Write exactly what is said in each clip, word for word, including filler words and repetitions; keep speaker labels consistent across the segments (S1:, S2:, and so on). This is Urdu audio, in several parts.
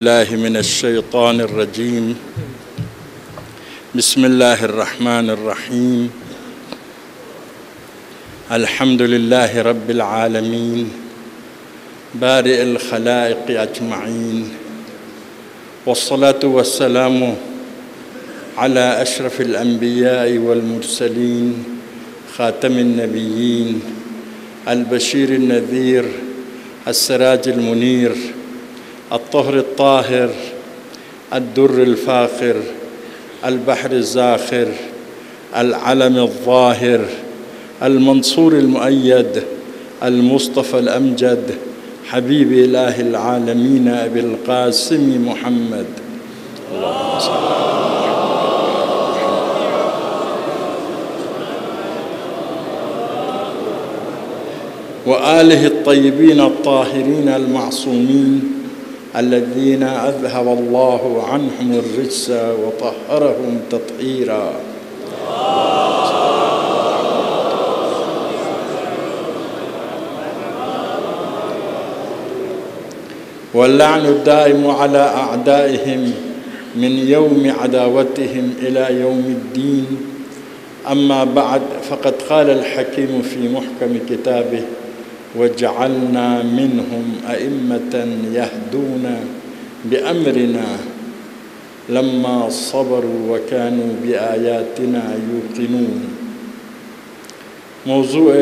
S1: الله من الشيطان الرجيم. بسم الله الرحمن الرحيم. الحمد لله رب العالمين بارئ الخلائق أجمعين، والصلاة والسلام على أشرف الأنبياء والمرسلين خاتم النبيين البشير النذير السراج المنير الطهر الطاهر الدر الفاخر البحر الزاخر العلم الظاهر المنصور المؤيد المصطفى الأمجد حبيب إله العالمين أبي القاسم محمد. اللهم صل على وآله الطيبين الطاهرين المعصومين الذين أذهب الله عنهم الرجس وطهرهم تطهيرا. واللعن الدائم على أعدائهم من يوم عداوتهم إلى يوم الدين. أما بعد، فقد قال الحكيم في محكم كتابه: وجعلنا منهم أئمة يهدون بأمرنا لما صبروا وكانوا بآياتنا يوقنون. موضوع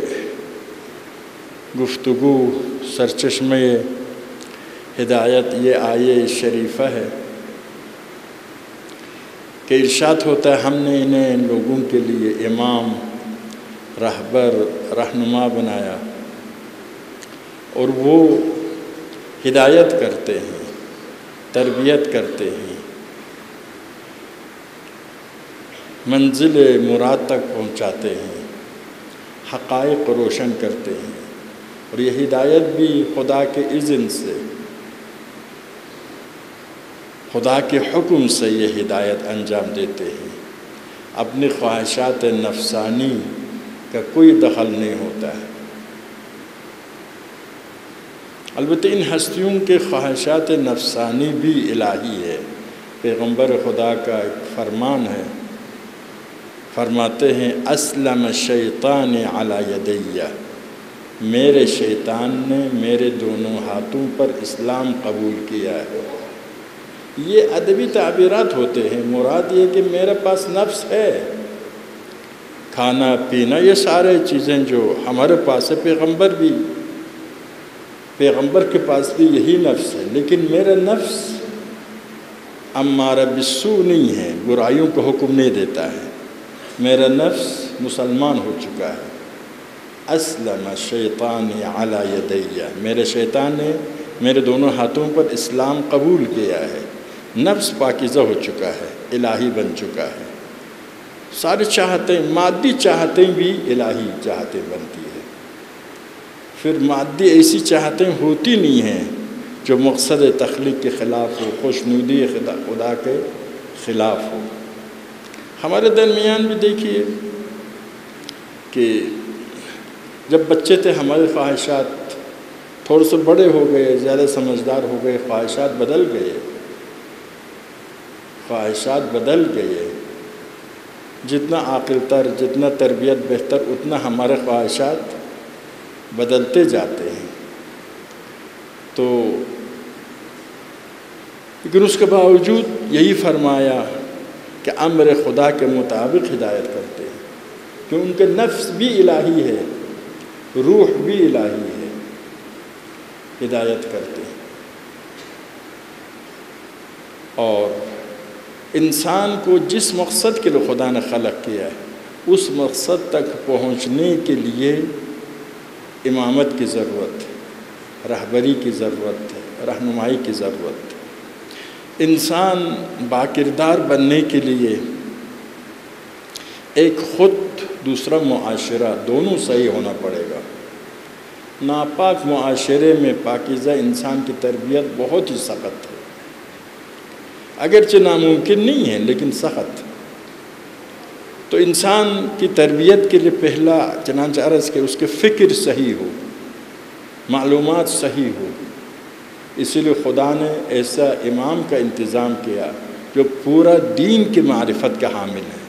S1: گفتگو سرچشمہ ہدایت یہ آیے شریفہ ہے کہ ارشاد ہوتا ہے ہم نے انہیں لوگوں کے لیے امام، رہبر، رہنما بنایا اور وہ ہدایت کرتے ہیں، تربیت کرتے ہیں، منزل مراد تک پہنچاتے ہیں، حقائق روشن کرتے ہیں، اور یہ ہدایت بھی خدا کے اذن سے، خدا کے حکم سے یہ ہدایت انجام دیتے ہیں۔ اپنی خواہشات نفسانی کا کوئی دخل نہیں ہوتا ہے۔ البتہ ان ہستیوں کے خواہشات نفسانی بھی الہی ہے۔ پیغمبر خدا کا ایک فرمان ہے، فرماتے ہیں اسلم الشیطان علی یدیہ، میرے شیطان نے میرے دونوں ہاتھوں پر اسلام قبول کیا ہے۔ یہ ادبی تعبیرات ہوتے ہیں، مراد یہ کہ میرے پاس نفس ہے، کھانا پینا یہ سارے چیزیں جو ہمارے پاس ہے، پیغمبر بھی پیغمبر کے پاس بھی یہی نفس ہے، لیکن میرا نفس امارہ بالسوء نہیں ہے، برائیوں کو حکم نہیں دیتا ہے۔ میرا نفس مسلمان ہو چکا ہے۔ اسلم الشیطان علی یدیہ، میرے شیطان نے میرے دونوں ہاتھوں پر اسلام قبول کیا ہے۔ نفس پاکیزہ ہو چکا ہے، الہی بن چکا ہے۔ ساری چاہتیں، مادی چاہتیں بھی الہی چاہتیں بنتی ہے۔ پھر مادی ایسی چاہتیں ہوتی نہیں ہیں جو مقصد تخلیق کے خلاف ہو، خوشنودی خدا کے خلاف ہو۔ ہمارے درمیان بھی دیکھیے کہ جب بچے تھے ہمارے خواہشات تھوڑے سے بڑے ہو گئے، زیادہ سمجھدار ہو گئے، خواہشات بدل گئے خواہشات بدل گئے جتنا عاقل تر، جتنا تربیت بہتر، اتنا ہمارے خواہشات بدلتے جاتے ہیں۔ تو لیکن اس کے باوجود یہی فرمایا کہ امر خدا کے مطابق ہدایت کرتے ہیں، کہ ان کے نفس بھی الہی ہے، روح بھی الہی ہے، ہدایت کرتے ہیں۔ اور انسان کو جس مقصد کے لیے خدا نے خلق کیا ہے، اس مقصد تک پہنچنے کے لیے امامت کی ضرورت ہے، رہبری کی ضرورت ہے، رہنمائی کی ضرورت ہے۔ انسان باکردار بننے کے لیے ایک خود دوسرا معاشرہ دونوں صحیح ہونا پڑے گا۔ ناپاک معاشرے میں پاکیزہ انسان کی تربیت بہت ہی سخت ہے، اگرچہ ناممکن نہیں ہے لیکن سخت۔ تو انسان کی تربیت کے لیے پہلا چنانچہ عرض کہ اس کے فکر صحیح ہو، معلومات صحیح ہو، اسی لیے خدا نے ایسا امام کا انتظام کیا جو پورا دین کی معرفت کا حامل ہے،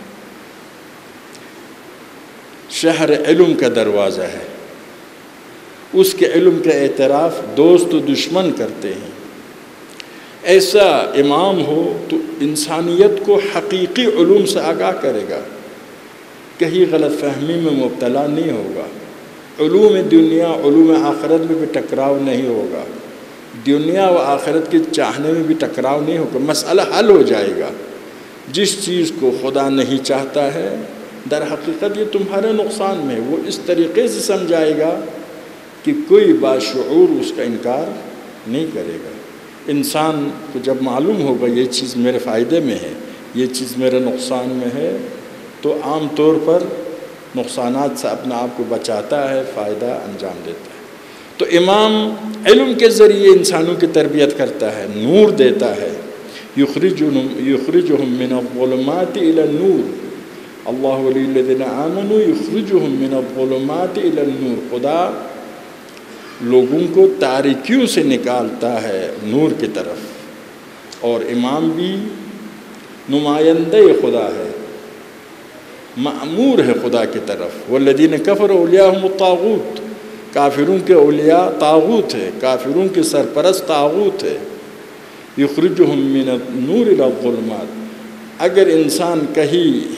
S1: شہر علم کا دروازہ ہے، اس کے علم کا اعتراف دوست و دشمن کرتے ہیں۔ ایسا امام ہو تو انسانیت کو حقیقی علوم سے آگاہ کرے گا، کہیں غلط فہمی میں مبتلا نہیں ہوگا، علوم دنیا علوم آخرت میں بھی ٹکراؤ نہیں ہوگا، دنیا و آخرت کے چاہنے میں بھی ٹکراؤ نہیں ہوگا، مسئلہ حل ہو جائے گا۔ جس چیز کو خدا نہیں چاہتا ہے در حقیقت یہ تمہارے نقصان میں، وہ اس طریقے سے سمجھائے گا کہ کوئی باشعور اس کا انکار نہیں کرے گا۔ انسان کو جب معلوم ہوگا یہ چیز میرے فائدے میں ہے، یہ چیز میرے نقصان میں ہے، تو عام طور پر نقصانات سے اپنا آپ کو بچاتا ہے، فائدہ انجام دیتا ہے۔ تو امام علم کے ذریعے انسانوں کی تربیت کرتا ہے، نور دیتا ہے، یخرجہم یخرجہم من الظلمات الی النور، اللہ ولی الذین آمنوا یخرجہم من الظلمات الی النور، خدا لوگوں کو تاریکیوں سے نکالتا ہے نور کی طرف، اور امام بھی نمائندہ خدا ہے، مأمور ہے خدا کی طرف۔ والذین کفروا اولیاءہم الطاغوت، کافروں کے اولیاء طاغوت ہے، کافروں کے سرپرست طاغوت ہے۔ یخرجہم من النور الی الظلمات، اگر انسان کہیں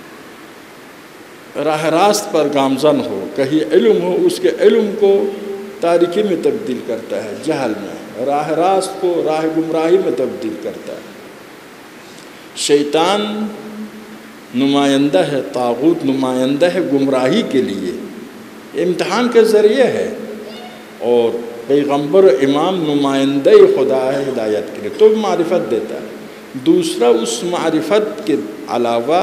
S1: راہ راست پر گامزن ہو، کہیں علم ہو، اس کے علم کو تاریکی میں تبدیل کرتا ہے، جہل میں، راہ راست کو راہ گمراہی میں تبدیل کرتا ہے۔ شیطان نمائندہ ہے، طاغوت نمائندہ ہے گمراہی کے لیے، امتحان کے ذریعے ہے، اور پیغمبر و امام نمائندہ خدا ہے ہدایت کے لیے، تو معرفت دیتا ہے۔ دوسرا، اس معرفت کے علاوہ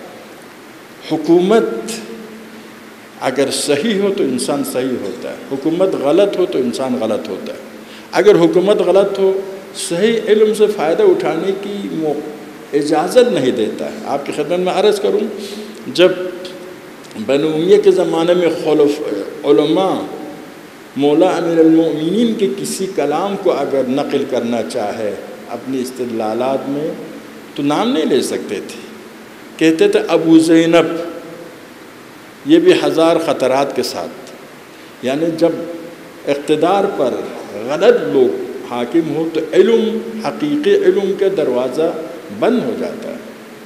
S1: حکومت اگر صحیح ہو تو انسان صحیح ہوتا ہے، حکومت غلط ہو تو انسان غلط ہوتا ہے۔ اگر حکومت غلط ہو، صحیح علم سے فائدہ اٹھانے کی اجازت نہیں دیتا ہے۔ آپ کی خدمت میں عرض کروں، جب بنو امیہ کے زمانے میں خلف علماء مولا امیر المؤمنین کے کسی کلام کو اگر نقل کرنا چاہے اپنی استدلالات میں تو نام نہیں لے سکتے تھے، کہتے تھے ابو زینب، یہ بھی ہزار خطرات کے ساتھ۔ یعنی جب اقتدار پر غلط لوگ حاکم ہو تو علم، حقیقی علم کا دروازہ بند ہو جاتا ہے،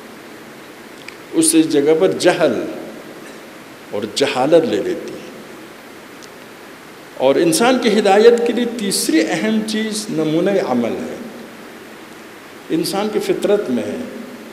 S1: اس جگہ پر جہل اور جہالت لے لیتی ہے۔ اور انسان کی ہدایت کے لیے تیسری اہم چیز نمونہ عمل ہے، انسان کی فطرت میں ہے۔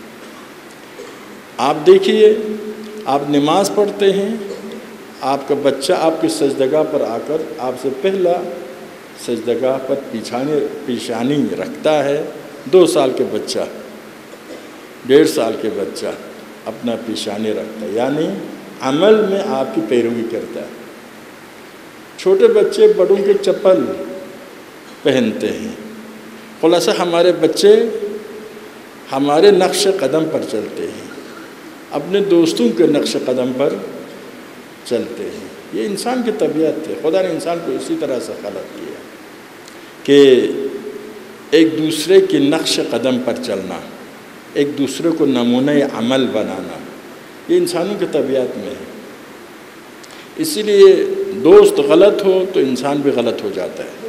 S1: آپ دیکھیے، آپ نماز پڑھتے ہیں، آپ کا بچہ آپ کے سجدگاہ پر آ کر آپ سے پہلا سجدگاہ پر پیچھانے پیشانی رکھتا ہے۔ دو سال کے بچہ، ڈیڑھ سال کے بچہ اپنا پیشانی رکھتا ہے، یعنی عمل میں آپ کی پیروی کرتا ہے۔ چھوٹے بچے بڑوں کے چپل پہنتے ہیں۔ خلاصہ ہمارے بچے ہمارے نقش قدم پر چلتے ہیں، اپنے دوستوں کے نقش قدم پر چلتے ہیں۔ یہ انسان کی طبیعت ہے، خدا نے انسان کو اسی طرح سے خلق کیا کہ ایک دوسرے کے نقش قدم پر چلنا، ایک دوسرے کو نمونہ عمل بنانا، یہ انسانوں کی طبیعت میں ہے۔ اسی لیے دوست غلط ہو تو انسان بھی غلط ہو جاتا ہے۔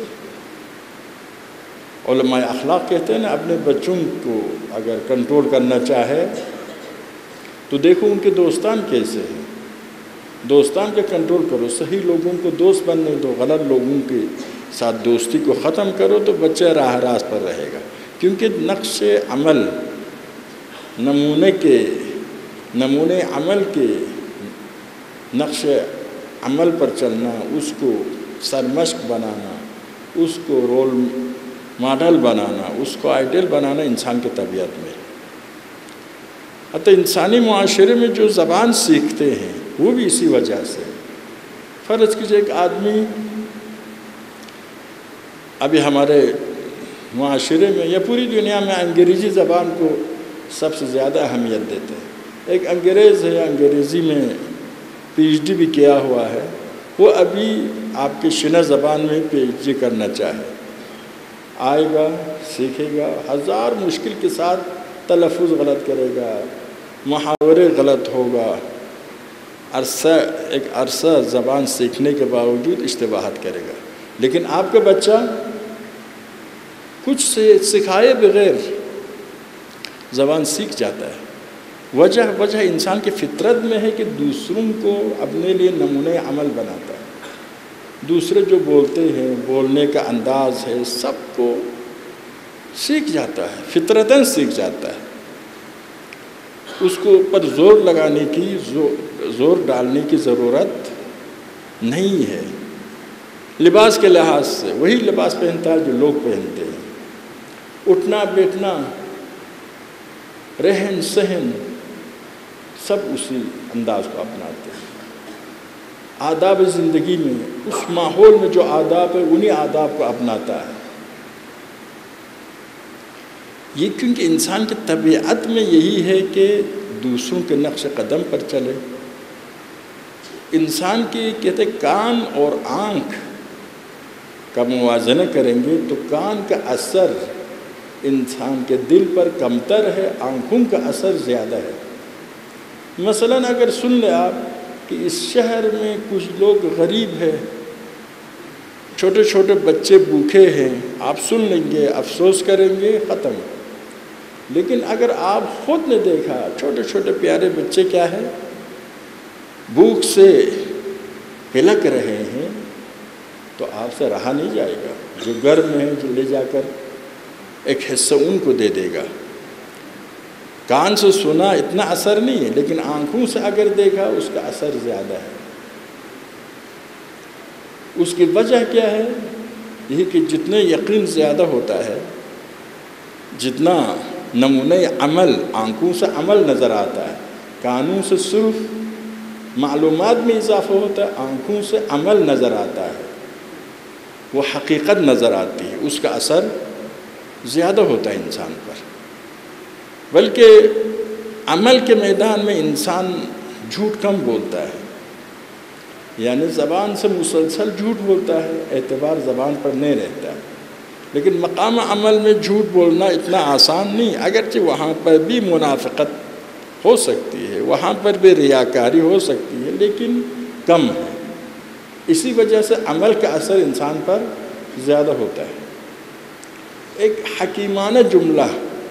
S1: علماء اخلاق کہتے ہیں نا، اپنے بچوں کو اگر کنٹرول کرنا چاہے تو دیکھو ان کے دوستان کیسے ہیں، دوستان کے کنٹرول کرو، صحیح لوگوں کو دوست بننے دو، غلط لوگوں کے ساتھ دوستی کو ختم کرو تو بچہ راہ راست پر رہے گا۔ کیونکہ نقش عمل، نمونے کے نمونے عمل کے نقش عمل پر چلنا، اس کو سرمشق بنانا، اس کو رول ماڈل بنانا، اس کو آئیڈیل بنانا انسان کی طبیعت میں۔ حتی انسانی معاشرے میں جو زبان سیکھتے ہیں وہ بھی اسی وجہ سے۔ فرض کیجئے ایک آدمی ابھی ہمارے معاشرے میں یا پوری دنیا میں انگریزی زبان کو سب سے زیادہ اہمیت دیتے ہیں۔ ایک انگریز ہے، انگریزی میں پی ایچ ڈی بھی کیا ہوا ہے، وہ ابھی آپ کی شنہ زبان میں پی ایچ ڈی کرنا چاہے آئے گا، سیکھے گا، ہزار مشکل کے ساتھ تلفظ غلط کرے گا، محاورے غلط ہوگا، عرصہ ایک عرصہ زبان سیکھنے کے باوجود اشتباہات کرے گا۔ لیکن آپ کا بچہ کچھ سے سکھائے بغیر زبان سیکھ جاتا ہے۔ وجہ وجہ انسان کی فطرت میں ہے کہ دوسروں کو اپنے لیے نمونۂ عمل بناتا ہے۔ دوسرے جو بولتے ہیں، بولنے کا انداز ہے، سب کو سیکھ جاتا ہے، فطرتاً سیکھ جاتا ہے۔ اس کو اوپر زور لگانے کی، زور ڈالنے کی ضرورت نہیں ہے۔ لباس کے لحاظ سے وہی لباس پہنتا ہے جو لوگ پہنتے ہیں، اٹھنا بیٹھنا، رہن سہن، سب اسی انداز کو اپناتے ہیں۔ آداب زندگی میں اس ماحول میں جو آداب ہے انہی آداب کو اپناتا ہے۔ یہ کیونکہ انسان کی طبیعت میں یہی ہے کہ دوسروں کے نقش قدم پر چلے۔ انسان کی کہتے کان اور آنکھ کا موازنہ کریں گے تو کان کا اثر انسان کے دل پر کمتر ہے، آنکھوں کا اثر زیادہ ہے۔ مثلاً اگر سن لیں آپ کہ اس شہر میں کچھ لوگ غریب ہیں، چھوٹے چھوٹے بچے بھوکے ہیں، آپ سن لیں گے، افسوس کریں گے، ختم۔ لیکن اگر آپ خود نے دیکھا چھوٹے چھوٹے پیارے بچے کیا ہے، بھوک سے ہلک رہے ہیں، تو آپ سے رہا نہیں جائے گا۔ جو گھر میں ہے جو لے جا کر ایک حصہ ان کو دے دے گا۔ کان سے سنا اتنا اثر نہیں ہے، لیکن آنکھوں سے اگر دیکھا اس کا اثر زیادہ ہے۔ اس کی وجہ کیا ہے؟ یہ کہ جتنے یقین زیادہ ہوتا ہے، جتنا نمونۂ عمل آنکھوں سے عمل نظر آتا ہے، کانوں سے صرف معلومات میں اضافہ ہوتا ہے، آنکھوں سے عمل نظر آتا ہے، وہ حقیقت نظر آتی ہے، اس کا اثر زیادہ ہوتا ہے انسان پر۔ بلکہ عمل کے میدان میں انسان جھوٹ کم بولتا ہے، یعنی زبان سے مسلسل جھوٹ بولتا ہے، اعتبار زبان پر نہیں رہتا ہے۔ لیکن مقام عمل میں جھوٹ بولنا اتنا آسان نہیں، اگرچہ وہاں پر بھی منافقت ہو سکتی ہے، وہاں پر بھی ریاکاری ہو سکتی ہے، لیکن کم ہے۔ اسی وجہ سے عمل کا اثر انسان پر زیادہ ہوتا ہے۔ ایک حکیمانہ جملہ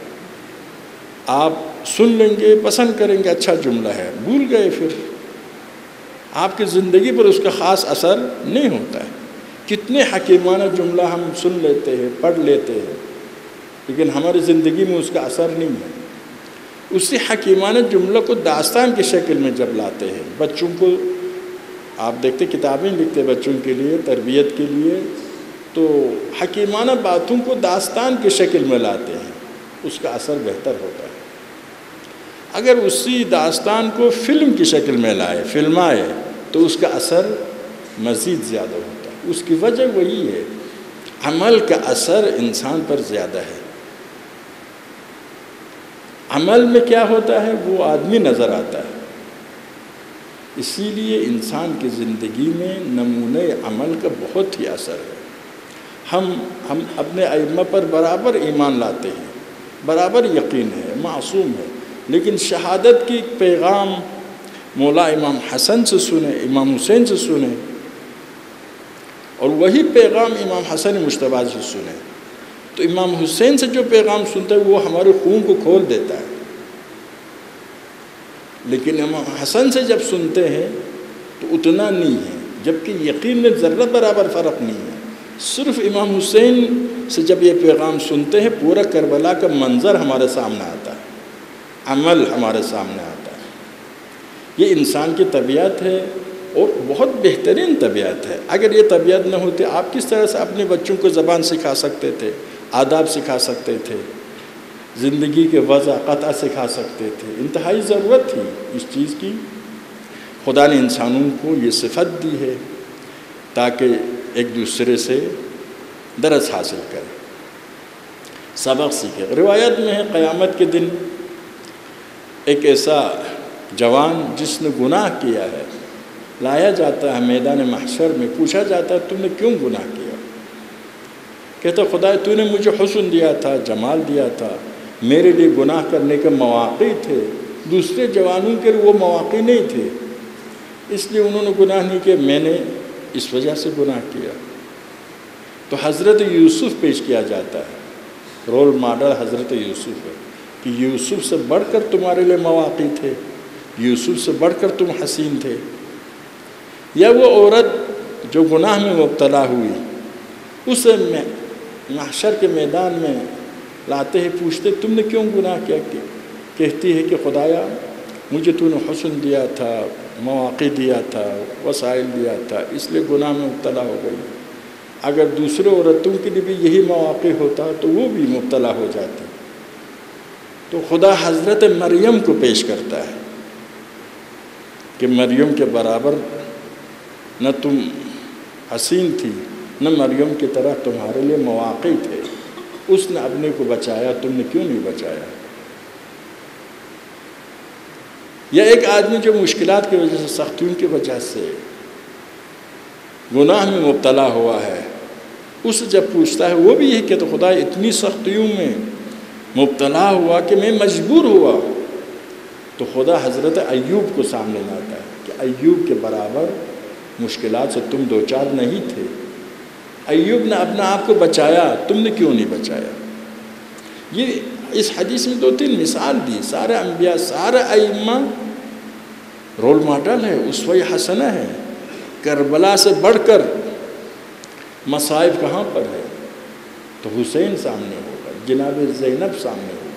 S1: آپ سن لیں گے، پسند کریں گے، اچھا جملہ ہے، بھول گئے، پھر آپ کی زندگی پر اس کا خاص اثر نہیں ہوتا ہے۔ کتنے حکیمانہ جملہ ہم سن لیتے ہیں، پڑھ لیتے ہیں، لیکن ہماری زندگی میں اس کا اثر نہیں ہے۔ اسی حکیمانہ جملہ کو داستان کی شکل میں جب لاتے ہیں، بچوں کو آپ دیکھتے کتابیں لکھتے بچوں کے لیے، تربیت کے لیے، تو حکیمانہ باتوں کو داستان کی شکل میں لاتے ہیں، اس کا اثر بہتر ہوتا ہے۔ اگر اسی داستان کو فلم کی شکل میں لائے، فلمائے، تو اس کا اثر مزید زیادہ ہوتا ہے۔ اس کی وجہ وہی ہے، عمل کا اثر انسان پر زیادہ ہے۔ عمل میں کیا ہوتا ہے وہ آدمی نظر آتا ہے۔ اسی لیے انسان کی زندگی میں نمونۂ عمل کا بہت ہی اثر ہے۔ ہم ہم اپنے ائمہ پر برابر ایمان لاتے ہیں، برابر یقین ہے، معصوم ہے، لیکن شہادت کی پیغام مولا امام حسن سے سنے، امام حسین سے سنے، اور وہی پیغام امام حسن مجتبیٰ سے سنے، تو امام حسین سے جو پیغام سنتا ہے وہ ہمارے خون کو کھول دیتا ہے۔ لیکن امام حسن سے جب سنتے ہیں تو اتنا نہیں ہے، جبکہ یقین میں ذرہ برابر فرق نہیں ہے۔ صرف امام حسین سے جب یہ پیغام سنتے ہیں، پورا کربلا کا منظر ہمارے سامنے آتا ہے، عمل ہمارے سامنے آتا ہے۔ یہ انسان کی طبیعت ہے، اور بہت بہترین طبیعت ہے۔ اگر یہ طبیعت نہ ہوتی، آپ کس طرح سے اپنے بچوں کو زبان سکھا سکتے تھے، آداب سکھا سکتے تھے، زندگی کے وضع قطع سکھا سکتے تھے؟ انتہائی ضرورت تھی اس چیز کی۔ خدا نے انسانوں کو یہ صفت دی ہے تاکہ ایک دوسرے سے درس حاصل کرے، سبق سیکھے۔ روایت میں ہے قیامت کے دن ایک ایسا جوان جس نے گناہ کیا ہے لایا جاتا ہے میدان محشر میں، پوچھا جاتا ہے تم نے کیوں گناہ کیا؟ کہتا خدا تو نے مجھے حسن دیا تھا، جمال دیا تھا، میرے لیے گناہ کرنے کے مواقع تھے، دوسرے جوانوں کے لیے وہ مواقع نہیں تھے، اس لیے انہوں نے گناہ نہیں کیا، میں نے اس وجہ سے گناہ کیا۔ تو حضرت یوسف پیش کیا جاتا ہے، رول ماڈل حضرت یوسف ہے کہ یوسف سے بڑھ کر تمہارے لیے مواقع تھے، یوسف سے بڑھ کر تم حسین تھے۔ یا وہ عورت جو گناہ میں مبتلا ہوئی، اسے محشر کے میدان میں لاتے ہیں، پوچھتے تم نے کیوں گناہ کیا؟ کہتی ہے کہ خدایا مجھے تو نے حسن دیا تھا، مواقع دیا تھا، وسائل دیا تھا، اس لیے گناہ میں مبتلا ہو گئی۔ اگر دوسرے عورتوں کے لیے بھی یہی مواقع ہوتا تو وہ بھی مبتلا ہو جاتی۔ تو خدا حضرت مریم کو پیش کرتا ہے کہ مریم کے برابر نہ تم حسین تھی، نہ مریم کی طرح تمہارے لیے مواقع تھے، اس نے اپنے کو بچایا، تم نے کیوں نہیں بچایا؟ یا ایک آدمی جو مشکلات کی وجہ سے، سختیوں کی وجہ سے گناہ میں مبتلا ہوا ہے، اس جب پوچھتا ہے وہ بھی یہ کہ تو خدا اتنی سختیوں میں مبتلا ہوا کہ میں مجبور ہوا، تو خدا حضرت ایوب کو سامنے لاتا ہے کہ ایوب کے برابر مشکلات سے تم دو چار نہیں تھے، ایوب نے اپنا آپ کو بچایا، تم نے کیوں نہیں بچایا؟ یہ اس حدیث میں دو تین مثال دی۔ سارے انبیاء، سارے ائمہ رول ماڈل ہے، اسوہ حسنہ ہے۔ کربلا سے بڑھ کر مصائب کہاں پر ہے؟ تو حسین سامنے ہوگا، جناب زینب سامنے ہوگا۔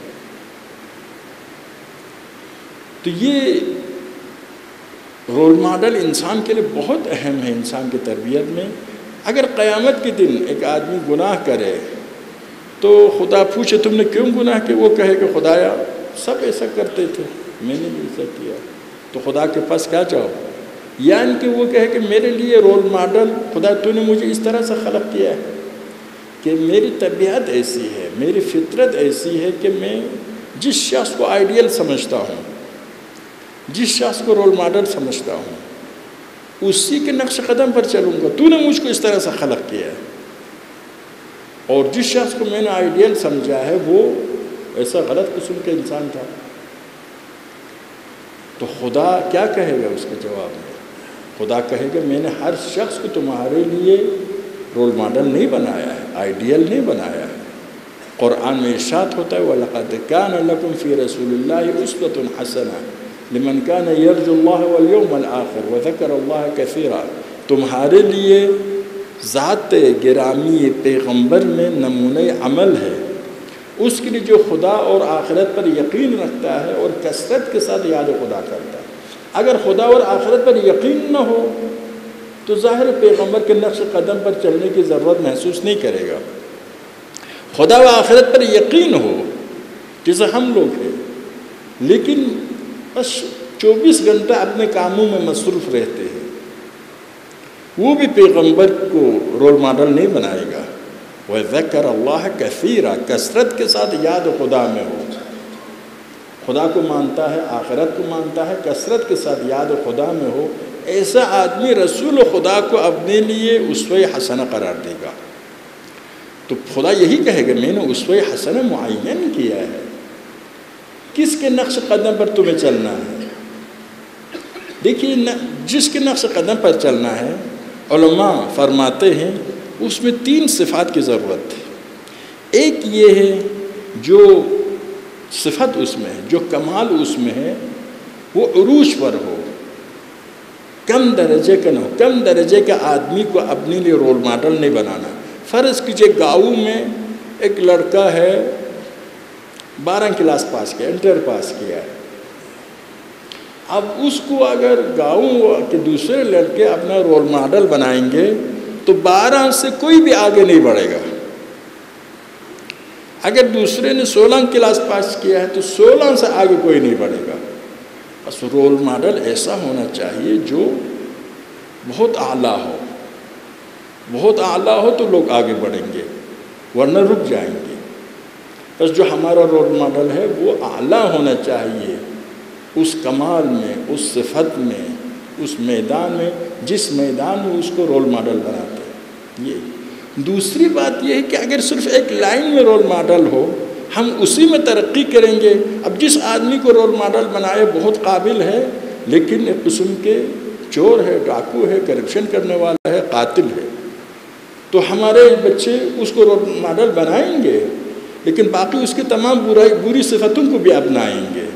S1: تو یہ رول ماڈل انسان کے لیے بہت اہم ہے انسان کی تربیت میں۔ اگر قیامت کے دن ایک آدمی گناہ کرے تو خدا پوچھے تم نے کیوں گناہ کیا؟ وہ کہے کہ خدایا سب ایسا کرتے تھے، میں نے بھی ایسا کیا، تو خدا کے پاس کیا جواب؟ یعنی کہ وہ کہے کہ میرے لیے رول ماڈل خدا تو نے مجھے اس طرح سے خلق کیا ہے کہ میری طبیعت ایسی ہے، میری فطرت ایسی ہے کہ میں جس شخص کو آئیڈیل سمجھتا ہوں، جس شخص کو رول ماڈل سمجھتا ہوں، اسی کے نقش قدم پر چلوں گا۔ تو نے مجھ کو اس طرح سے خلق کیا ہے، اور جس شخص کو میں نے آئیڈیل سمجھا ہے وہ ایسا غلط قسم کا انسان تھا۔ تو خدا کیا کہے گا اس کے جواب میں؟ خدا کہے گا میں نے ہر شخص کو تمہارے لیے رول ماڈل نہیں بنایا ہے، آئیڈیل نہیں بنایا ہے۔ قرآن میں ارشاد ہوتا ہے وَلَقَدْ كَانَ لَكُمْ فِي رَسُولِ اللَّهِ أُسْوَةٌ حَسَنَةٌ لِمَنْ كَانَ يَرْجُو اللَّهَ وَالْيَوْمَ الْآخِرَ وَذَكَرَ اللَّهَ كَثِيرًا۔ تمہارے لیے ذات گرامی پیغمبر میں نمونہ عمل ہے، اس کے لیے جو خدا اور آخرت پر یقین رکھتا ہے اور کثرت کے ساتھ یاد خدا کرتا ہے۔ اگر خدا اور آخرت پر یقین نہ ہو تو ظاہر پیغمبر کے نقش قدم پر چلنے کی ضرورت محسوس نہیں کرے گا۔ خدا و آخرت پر یقین ہو جیسے ہم لوگ ہیں، لیکن بس چوبیس گھنٹہ اپنے کاموں میں مصروف رہتے ہیں، وہ بھی پیغمبر کو رول ماڈل نہیں بنائے گا۔ وَذَكَرَ اللَّهَ كَثِيرًا، کثرت کے ساتھ یاد خدا میں ہو، خدا کو مانتا ہے، آخرت کو مانتا ہے، کثرت کے ساتھ یاد خدا میں ہو، ایسا آدمی رسول خدا کو اپنے لیے اسوہ حسنہ قرار دے گا۔ تو خدا یہی کہے گا میں نے اسوہ حسنہ معین کیا ہے، کس کے نقش قدم پر تمہیں چلنا ہے؟ دیکھیے جس کے نقش قدم پر چلنا ہے، علماء فرماتے ہیں اس میں تین صفات کی ضرورت ہے۔ ایک یہ ہے جو صفت اس میں ہے، جو کمال اس میں ہے، وہ عروج پر ہو، کم درجے کا نہ ہو۔ کم درجے کا آدمی کو اپنے لیے رول ماڈل نہیں بنانا۔ فرض کیجئے گاؤں میں ایک لڑکا ہے، بارہ کلاس پاس کیا، انٹر پاس کیا ہے، اب اس کو اگر گاؤں کے دوسرے لڑکے اپنا رول ماڈل بنائیں گے تو بارہ سے کوئی بھی آگے نہیں بڑھے گا۔ اگر دوسرے نے سولہ کلاس پاس کیا ہے تو سولہ سے آگے کوئی نہیں بڑھے گا۔ بس رول ماڈل ایسا ہونا چاہیے جو بہت اعلیٰ ہو، بہت اعلیٰ ہو تو لوگ آگے بڑھیں گے، ورنہ رک جائیں گے۔ بس جو ہمارا رول ماڈل ہے وہ اعلیٰ ہونا چاہیے، اس کمال میں، اس صفت میں، اس میدان میں، جس میدان میں اس کو رول ماڈل بناتے ہیں۔ یہ دوسری بات یہ ہے کہ اگر صرف ایک لائن میں رول ماڈل ہو، ہم اسی میں ترقی کریں گے۔ اب جس آدمی کو رول ماڈل بنائے بہت قابل ہے، لیکن ایک قسم کے چور ہے، ڈاکو ہے، کرپشن کرنے والا ہے، قاتل ہے، تو ہمارے بچے اس کو رول ماڈل بنائیں گے، لیکن باقی اس کے تمام برائی بری صفتوں کو بھی اپنائیں گے۔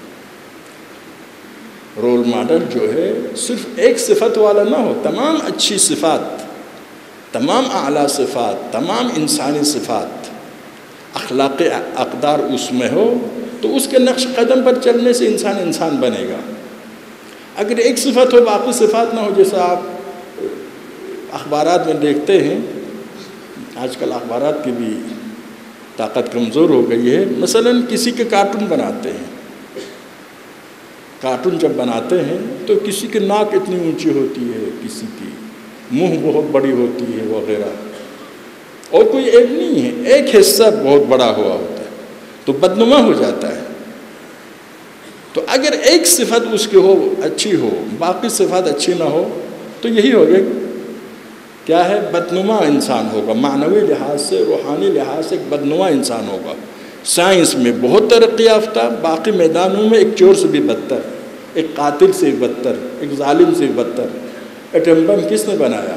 S1: رول ماڈل جو ہے صرف ایک صفت والا نہ ہو، تمام اچھی صفات، تمام اعلیٰ صفات، تمام انسانی صفات، اخلاق اقدار اس میں ہو، تو اس کے نقش قدم پر چلنے سے انسان انسان بنے گا۔ اگر ایک صفت ہو باقی صفات نہ ہو، جیسا آپ اخبارات میں دیکھتے ہیں، آج کل اخبارات کی بھی طاقت کمزور ہو گئی ہے، مثلا کسی کے کارٹون بناتے ہیں، کارٹون جب بناتے ہیں تو کسی کی ناک اتنی اونچی ہوتی ہے، کسی کی منہ بہت بڑی ہوتی ہے وغیرہ، اور کوئی ایک نہیں ہے، ایک حصہ بہت بڑا ہوا ہوتا ہے تو بدنما ہو جاتا ہے۔ تو اگر ایک صفت اس کی ہو اچھی ہو، باقی صفات اچھی نہ ہو، تو یہی ہو گیا، کیا ہے؟ بدنما انسان ہوگا، معنوی لحاظ سے، روحانی لحاظ سے ایک بدنما انسان ہوگا۔ سائنس میں بہت ترقی یافتہ، باقی میدانوں میں ایک چور سے بھی بدتر، ایک قاتل سے بھی بدتر، ایک ظالم سے بھی بدتر۔ ایٹم بم کس نے بنایا؟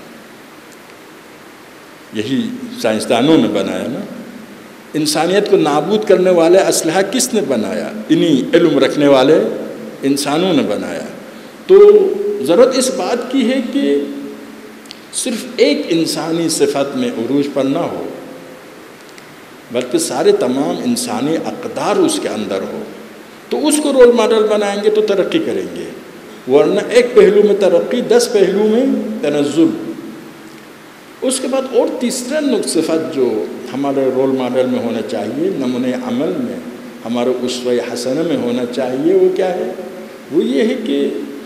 S1: یہی سائنسدانوں نے بنایا نا۔ انسانیت کو نابود کرنے والے اسلحہ کس نے بنایا؟ انہی علم رکھنے والے انسانوں نے بنایا۔ تو ضرورت اس بات کی ہے کہ صرف ایک انسانی صفت میں عروج پر نہ ہو، بلکہ سارے تمام انسانی اقدار اس کے اندر ہو، تو اس کو رول ماڈل بنائیں گے تو ترقی کریں گے، ورنہ ایک پہلو میں ترقی، دس پہلو میں تنزل۔ اس کے بعد اور تیسرا نقص صفت جو ہمارے رول ماڈل میں ہونا چاہیے، نمونۂ عمل میں، ہمارے اسوہ حسنہ میں ہونا چاہیے، وہ کیا ہے؟ وہ یہ ہے کہ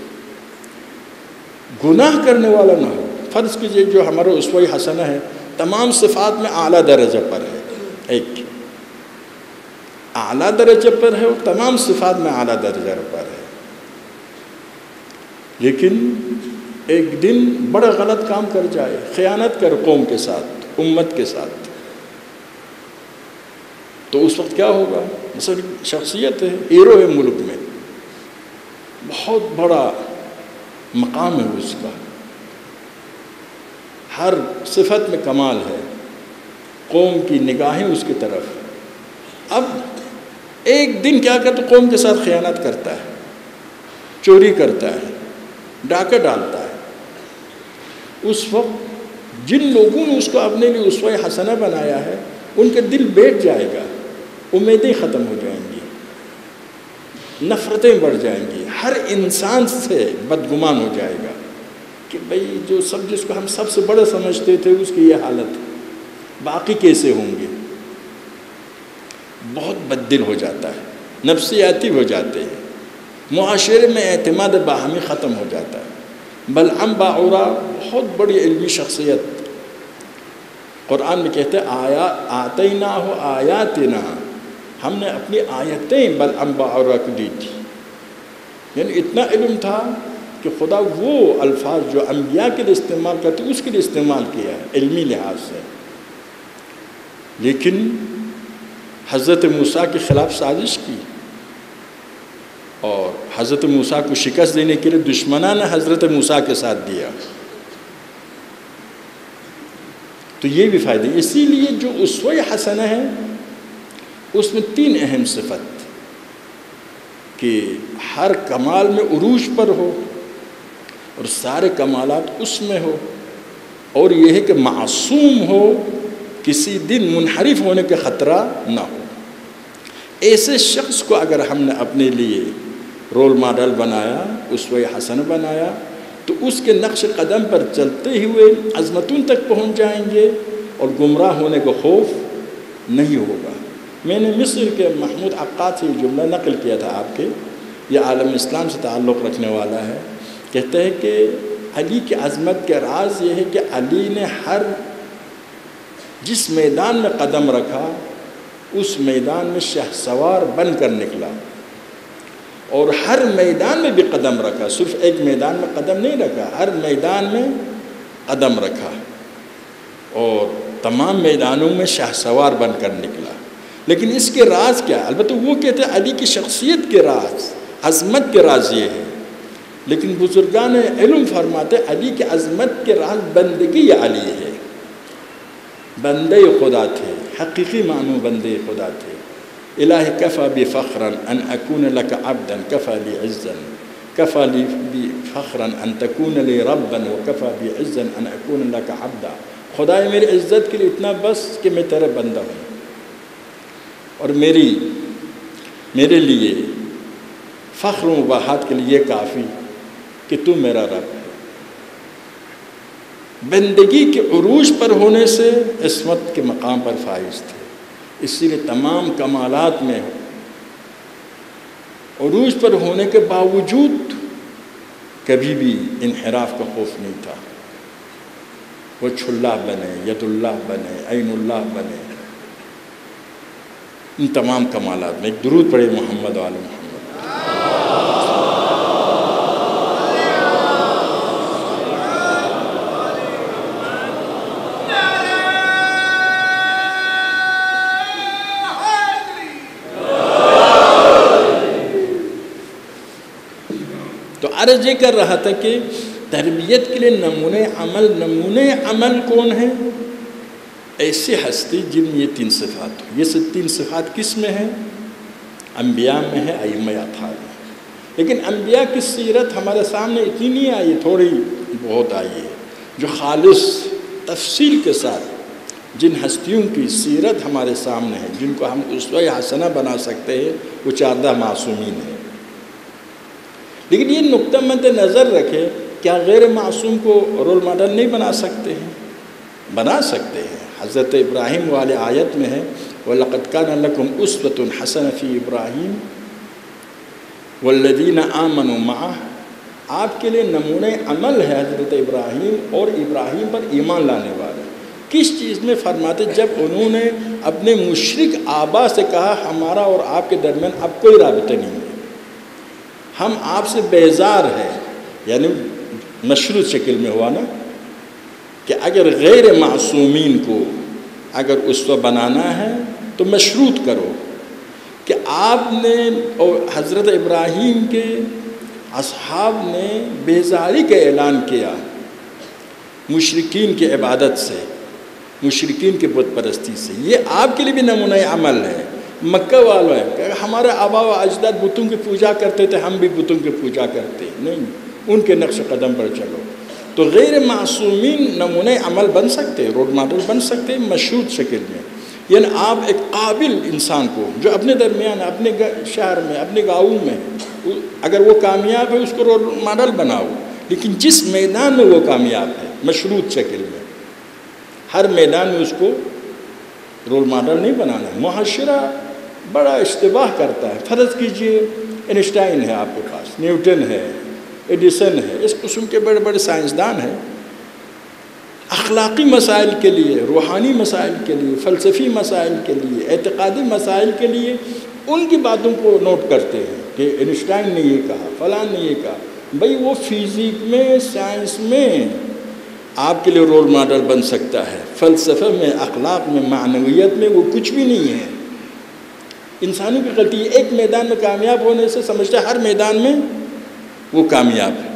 S1: گناہ کرنے والا نہ ہو۔ فرض کیجئے جو ہمارا اسوہ حسنہ ہے تمام صفات میں اعلیٰ درجہ پر ہے، ایک اعلیٰ درجہ پر ہے اور تمام صفات میں اعلیٰ درجہ پر ہے، لیکن ایک دن بڑا غلط کام کر جائے، خیانت کر قوم کے ساتھ، امت کے ساتھ، تو اس وقت کیا ہوگا؟ مثلا شخصیت ہے، ہیرو ہے ملک میں، بہت بڑا مقام ہے اس کا، ہر صفت میں کمال ہے، قوم کی نگاہیں اس کی طرف۔ اب ایک دن کیا کرتا؟ قوم کے ساتھ خیانت کرتا ہے، چوری کرتا ہے، ڈاکہ ڈالتا ہے۔ اس وقت جن لوگوں نے اس کو اپنے لیے اسوہ حسنہ بنایا ہے، ان کے دل بیٹھ جائے گا، امیدیں ختم ہو جائیں گی، نفرتیں بڑھ جائیں گی، ہر انسان سے بدگمان ہو جائے گا کہ بھئی جو سب جس کو ہم سب سے بڑا سمجھتے تھے اس کی یہ حالت ہے، باقی کیسے ہوں گے؟ بہت بددل ہو جاتا ہے، نفسیاتی ہو جاتے ہیں، معاشرے میں اعتماد باہمی ختم ہو جاتا ہے۔ بلعم باعورا بہت بڑی علمی شخصیت، قرآن میں کہتے ہیں آیا آتیناہ آیاتنا، ہم نے اپنی آیتیں بلعم باعورا کو دی تھی، یعنی اتنا علم تھا کہ خدا وہ الفاظ جو انبیاء کے لیے استعمال کرتے اس کے لیے استعمال کیا ہے علمی لحاظ سے، لیکن حضرت موسیٰ کے خلاف سازش کی اور حضرت موسیٰ کو شکست دینے کے لیے دشمنان نے حضرت موسیٰ کے ساتھ دیا، تو یہ بھی فائدہ۔ اسی لیے جو اسوہ حسنہ ہے اس میں تین اہم صفت کہ ہر کمال میں عروج پر ہو اور سارے کمالات اس میں ہو، اور یہ ہے کہ معصوم ہو، کسی دن منحرف ہونے کا خطرہ نہ ہو۔ ایسے شخص کو اگر ہم نے اپنے لیے رول ماڈل بنایا، اسوہ حسنہ بنایا، تو اس کے نقش قدم پر چلتے ہوئے عظمتوں تک پہنچ جائیں گے اور گمراہ ہونے کا خوف نہیں ہوگا۔ میں نے مصر کے محمود عقاد سے یہ جملہ نقل کیا تھا آپ کے، یہ عالم اسلام سے تعلق رکھنے والا ہے، کہتے ہیں کہ علی کی عظمت کے راز یہ ہے کہ علی نے ہر جس میدان میں قدم رکھا اس میدان میں شہسوار بن کر نکلا، اور ہر میدان میں بھی قدم رکھا، صرف ایک میدان میں قدم نہیں رکھا، ہر میدان میں قدم رکھا، اور تمام میدانوں میں شاہ سوار بن کر نکلا. لیکن اس کے راز کیا ہے؟ البتہ وہ کہتے ہیں علی کی شخصیت کے راز، عظمت کے راز یہ ہے. لیکن بزرگان علم فرماتے علی کی عظمت کے راز بندگی علی ہے. بندے خدا تھے، حقیقی معنی بندے خدا تھے. الہی کفا بی فخرا ان اکون لک عبدا کفا لی عزا کفا لی فخرا ان تکون لی ربا وکفا بی عزا ان اکون لک عبدا. خدای میری عزت کے لیے اتنا بس کہ میں تیرا بندہ ہوں، اور میری میرے لیے فخر و مباحات کے لیے کافی کہ تو میرا رب ہے. بندگی کے عروج پر ہونے سے عصمت کے مقام پر فائز تھے. اسی لیے تمام کمالات میں عروج پر ہونے کے باوجود کبھی بھی انحراف کا خوف نہیں تھا. وہ چھلا بنے، ید اللہ بنے، عین اللہ بنے. ان تمام کمالات میں ایک درود پڑھے محمد وعلی محمد. تو عرض یہ کر رہا تھا کہ تربیت کے لیے نمونہ عمل نمونہ عمل کون ہے؟ ایسے ہستی جن میں یہ تین صفات ہو. یہ سب تین صفات کس میں ہیں؟ انبیاء میں ہے، ائمہ اطہار میں. لیکن انبیاء کی سیرت ہمارے سامنے اتنی نہیں آئی، تھوڑی بہت آئی ہے. جو خالص تفصیل کے ساتھ جن ہستیوں کی سیرت ہمارے سامنے ہے، جن کو ہم اسوہ حسنہ بنا سکتے ہیں، وہ چاردہ معصومین ہیں. لیکن یہ نقطہ مد نظر رکھے، کیا غیر معصوم کو رول ماڈل نہیں بنا سکتے ہیں؟ بنا سکتے ہیں. حضرت ابراہیم والے آیت میں ہے وَلَقَدْ كَانَ لَكُمْ أُسْوَةٌ حَسَنَةٌ فِي إِبْرَاهِيمَ وَالَّذِينَ آمَنُوا مَعَهُ. آپ کے لیے نمونہ عمل ہے حضرت ابراہیم اور ابراہیم پر ایمان لانے والے. کس چیز میں فرماتے؟ جب انہوں نے اپنے مشرک آبا سے کہا ہمارا اور آپ کے درمیان اب کوئی رابطہ نہیں ہے، ہم آپ سے بیزار ہیں. یعنی مشروط شکل میں ہوا نا کہ اگر غیر معصومین کو اگر اسوہ بنانا ہے تو مشروط کرو کہ آپ نے اور حضرت ابراہیم کے اصحاب نے بیزاری کا اعلان کیا مشرکین کی عبادت سے، مشرکین کی بت پرستی سے. یہ آپ کے لیے بھی نمونہ عمل ہے. مکہ والوں ہے کہ ہمارے آبا و اجداد بتوں کی پوجا کرتے تھے، ہم بھی بتوں کی پوجا کرتے نہیں، ان کے نقش قدم پر چلو. تو غیر معصومین نمونہ عمل بن سکتے، رول ماڈل بن سکتے مشروط شکل میں. یعنی آپ ایک قابل انسان کو جو اپنے درمیان اپنے شہر میں اپنے گاؤں میں اگر وہ کامیاب ہے اس کو رول ماڈل بناؤ. لیکن جس میدان میں وہ کامیاب ہے مشروط شکل میں، ہر میدان میں اس کو رول ماڈل نہیں بنانا ہے. معاشرہ بڑا اشتباہ کرتا ہے. فرض کیجئے اینسٹائن ہے آپ کے پاس، نیوٹن ہے، ایڈیسن ہے، اس قسم کے بڑے بڑے سائنسدان ہیں. اخلاقی مسائل کے لیے، روحانی مسائل کے لیے، فلسفی مسائل کے لیے، اعتقادی مسائل کے لیے ان کی باتوں کو نوٹ کرتے ہیں کہ اینسٹائن نے یہ کہا، فلان نے یہ کہا. بھئی وہ فزیک میں، سائنس میں آپ کے لیے رول ماڈل بن سکتا ہے، فلسفہ میں، اخلاق میں، معنویت میں وہ کچھ بھی نہیں ہے. انسانوں کی غلطی ہے ایک میدان میں کامیاب ہونے سے سمجھتا ہے ہر میدان میں وہ کامیاب ہے.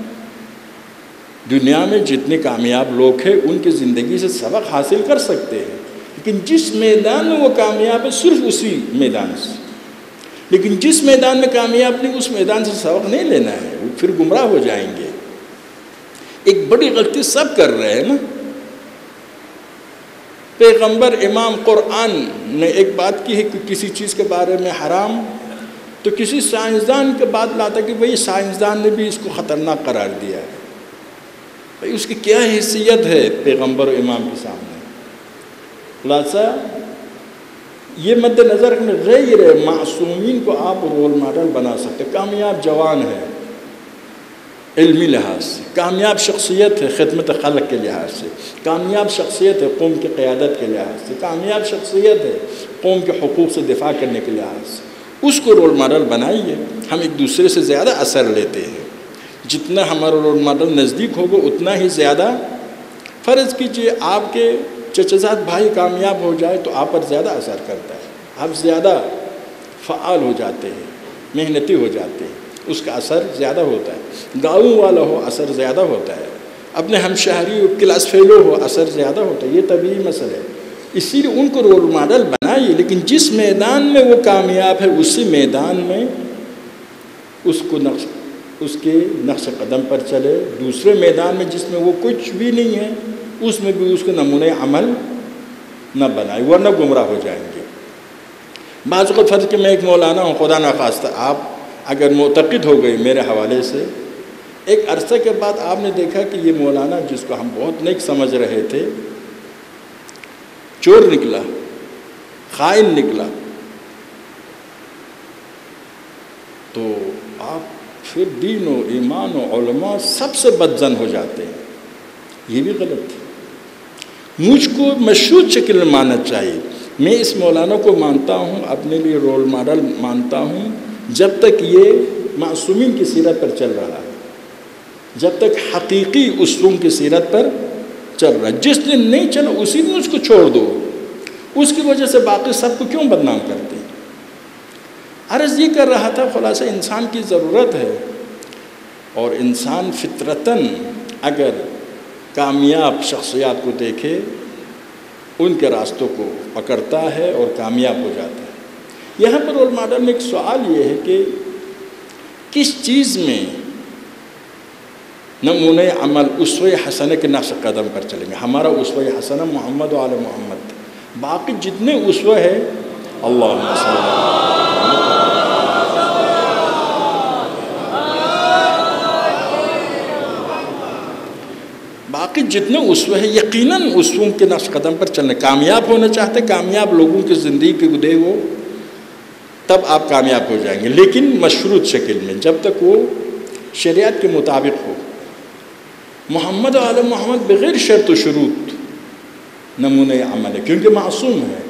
S1: دنیا میں جتنے کامیاب لوگ ہیں ان کی زندگی سے سبق حاصل کر سکتے ہیں، لیکن جس میدان میں وہ کامیاب ہے صرف اسی میدان سے. لیکن جس میدان میں کامیاب نہیں اس میدان سے سبق نہیں لینا ہے، وہ پھر گمراہ ہو جائیں گے. ایک بڑی غلطی سب کر رہے ہیں نا. پیغمبر امام قرآن نے ایک بات کی ہے کہ کسی چیز کے بارے میں حرام، تو کسی سائنسدان کے بات لاتا کہ بھئی سائنسدان نے بھی اس کو خطرناک قرار دیا ہے. بھئی اس کی کیا حیثیت ہے پیغمبر و امام کے سامنے؟ خلاصہ یہ مد نظر رکھنے غیر معصومین کو آپ رول ماڈل بنا سکتے. کامیاب جوان ہے علمی لحاظ سے، کامیاب شخصیت ہے خدمت خلق کے لحاظ سے، کامیاب شخصیت ہے قوم کی قیادت کے لحاظ سے، کامیاب شخصیت ہے قوم کے حقوق سے دفاع کرنے کے لحاظ سے. اس کو رول ماڈل بنائیے. ہم ایک دوسرے سے زیادہ اثر لیتے ہیں. جتنا ہمارا رول ماڈل نزدیک ہوگا اتنا ہی زیادہ. فرض کیجئے آپ کے چچزاد بھائی کامیاب ہو جائے تو آپ پر زیادہ اثر کرتا ہے، آپ زیادہ فعال ہو جاتے ہیں، محنتی ہو جاتے ہیں، اس کا اثر زیادہ ہوتا ہے۔ گاؤں والا ہو اثر زیادہ ہوتا ہے، اپنے ہم شہری کلاس فیلو ہو اثر زیادہ ہوتا ہے، یہ طبیعی مسئلہ ہے۔ اسی لیے ان کو رول ماڈل بنائیے، لیکن جس میدان میں وہ کامیاب ہے اسی میدان میں اس کو نقش اس کے نقش قدم پر چلے۔ دوسرے میدان میں جس میں وہ کچھ بھی نہیں ہے اس میں بھی اس کو نمونۂ عمل نہ بنائے، ورنہ گمراہ ہو جائیں گے۔ بعض اوقات فرض کہ میں ایک مولانا ہوں، خدا نخواستہ آپ اگر معتقد ہو گئے میرے حوالے سے، ایک عرصے کے بعد آپ نے دیکھا کہ یہ مولانا جس کو ہم بہت نیک سمجھ رہے تھے چور نکلا، خائن نکلا، تو آپ پھر دین و ایمان و علماء سب سے بدظن ہو جاتے ہیں۔ یہ بھی غلط ہے۔ مجھ کو مشروط شکل میں ماننا چاہیے۔ میں اس مولانا کو مانتا ہوں، اپنے لیے رول ماڈل مانتا ہوں، جب تک یہ معصومین کی سیرت پر چل رہا ہے، جب تک حقیقی اصول کی سیرت پر چل رہا ہے۔ جس دن نہیں چلا اسی دن اس کو چھوڑ دو، اس کی وجہ سے باقی سب کو کیوں بدنام کرتے ہیں؟ عرض یہ کر رہا تھا، خلاصہ انسان کی ضرورت ہے، اور انسان فطرتاً اگر کامیاب شخصیات کو دیکھے ان کے راستوں کو پکڑتا ہے اور کامیاب ہو جاتا ہے۔ یہاں پر رول ماڈل میں ایک سوال یہ ہے کہ کس چیز میں نمونۂ عمل اسوہ حسنہ کے نقش قدم پر چلیں گے؟ ہمارا اسوہ حسنہ محمد و آل محمد، باقی جتنے اسوہ ہیں اللہم صلی اللہ علیہ وسلم، باقی جتنے اسوہ ہیں یقیناً اسووں کے نقش قدم پر چلنے۔ کامیاب ہونا چاہتے کامیاب لوگوں کی زندگی کے گدے ہو تب آپ کامیاب ہو جائیں گے، لیکن مشروط شکل میں، جب تک وہ شریعت کے مطابق ہو۔ محمد و آل محمد بغیر شرط و شروط نمونۂ عمل ہے، کیونکہ معصوم ہے،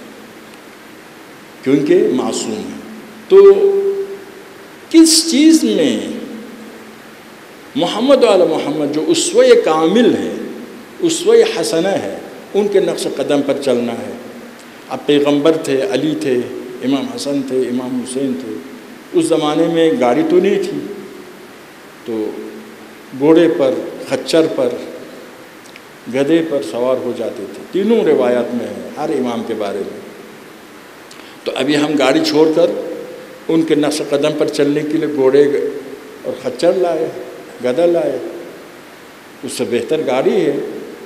S1: کیونکہ معصوم ہے۔ تو کس چیز میں محمد و آل محمد جو اسوہ کامل ہے، اسوہ حسنہ ہے، ان کے نقش قدم پر چلنا ہے۔ اب پیغمبر تھے، علی تھے، امام حسن تھے، امام حسین تھے، اس زمانے میں گاڑی تو نہیں تھی، تو گھوڑے پر، خچر پر، گدھے پر سوار ہو جاتے تھے۔ تینوں روایات میں ہے ہر امام کے بارے میں۔ تو ابھی ہم گاڑی چھوڑ کر ان کے نقش قدم پر چلنے کے لیے گھوڑے اور خچر لائے، گدھا لائے، اس سے بہتر گاڑی ہے۔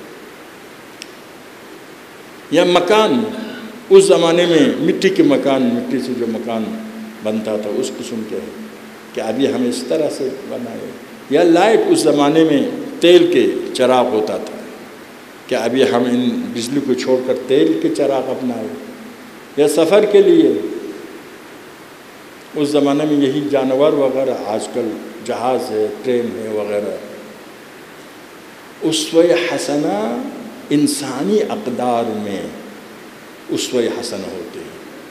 S1: یا مکان، اس زمانے میں مٹی کے مکان، مٹی سے جو مکان بنتا تھا اس قسم کے ہے کہ ابھی ہم اس طرح سے بنائے۔ یا لائٹ، اس زمانے میں تیل کے چراغ ہوتا تھا کہ ابھی ہم ان بجلی کو چھوڑ کر تیل کے چراغ اپنائے۔ یا سفر کے لیے اس زمانے میں یہی جانور وغیرہ، آج کل جہاز ہے، ٹرین ہے وغیرہ۔ اسوہ حسنہ انسانی اقدار میں اسوہ حسنہ ہوتے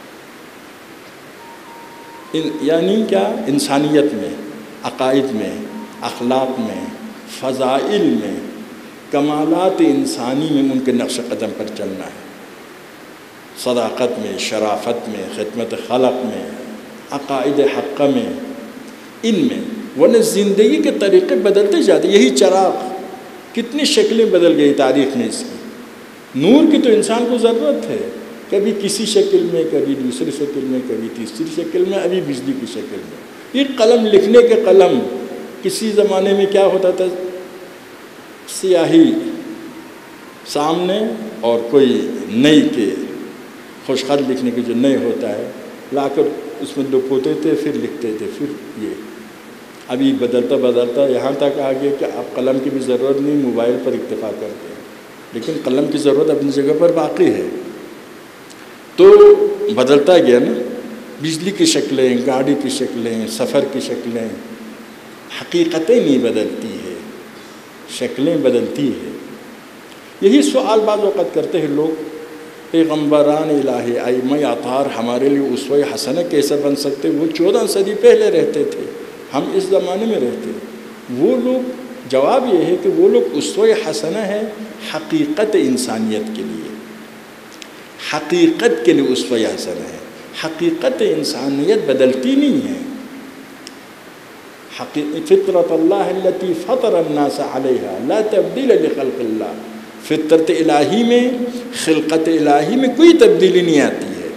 S1: ہیں، یعنی کیا؟ انسانیت میں، عقائد میں، اخلاق میں، فضائل میں، کمالات انسانی میں ان کے نقش قدم پر چلنا ہے۔ صداقت میں، شرافت میں، خدمت خلق میں، عقائد حقہ میں، ان میں، ورنہ زندگی کے طریقے بدلتے جاتے۔ یہی چراغ کتنی شکلیں بدل گئی تاریخ میں اس کی۔ نور کی تو انسان کو ضرورت ہے، کبھی کسی شکل میں، کبھی دوسری شکل میں، کبھی تیسری شکل میں، ابھی بجلی کی شکل میں۔ یہ قلم، لکھنے کے قلم، کسی زمانے میں کیا ہوتا تھا؟ سیاہی سامنے اور کوئی نئی کے خوش خط لکھنے کے جو نئے ہوتا ہے لا کر اس میں لکھوتے تھے، پھر لکھتے تھے، پھر یہ ابھی بدلتا بدلتا یہاں تک آ گیا کہ اب قلم کی بھی ضرورت نہیں، موبائل پر اکتفا کرتے ہیں، لیکن قلم کی ضرورت اپنی جگہ پر باقی ہے۔ تو بدلتا گیا نا، بجلی کی شکلیں، گاڑی کی شکلیں، سفر کی شکلیں، حقیقتیں نہیں بدلتی ہے، شکلیں بدلتی ہے۔ یہی سوال بعض اوقات کرتے ہیں لوگ، پیغمبران الہی، ائمہ اطہار ہمارے لیے اسوہ حسنہ کیسے بن سکتے؟ وہ چودہ صدی پہلے رہتے تھے، ہم اس زمانے میں رہتے ہیں۔ وہ لوگ، جواب یہ ہے کہ وہ لوگ اسوہ حسنہ ہے حقیقت انسانیت کے لیے، حقیقت کے لیے اسوہ حسنہ ہے۔ حقیقت انسانیت بدلتی نہیں ہے۔ فطرت اللہ التی فطر الناس علیہا لا تبدیل لخلق اللہ، فطرت الہی میں، خلقت الہی میں کوئی تبدیلی نہیں آتی ہے،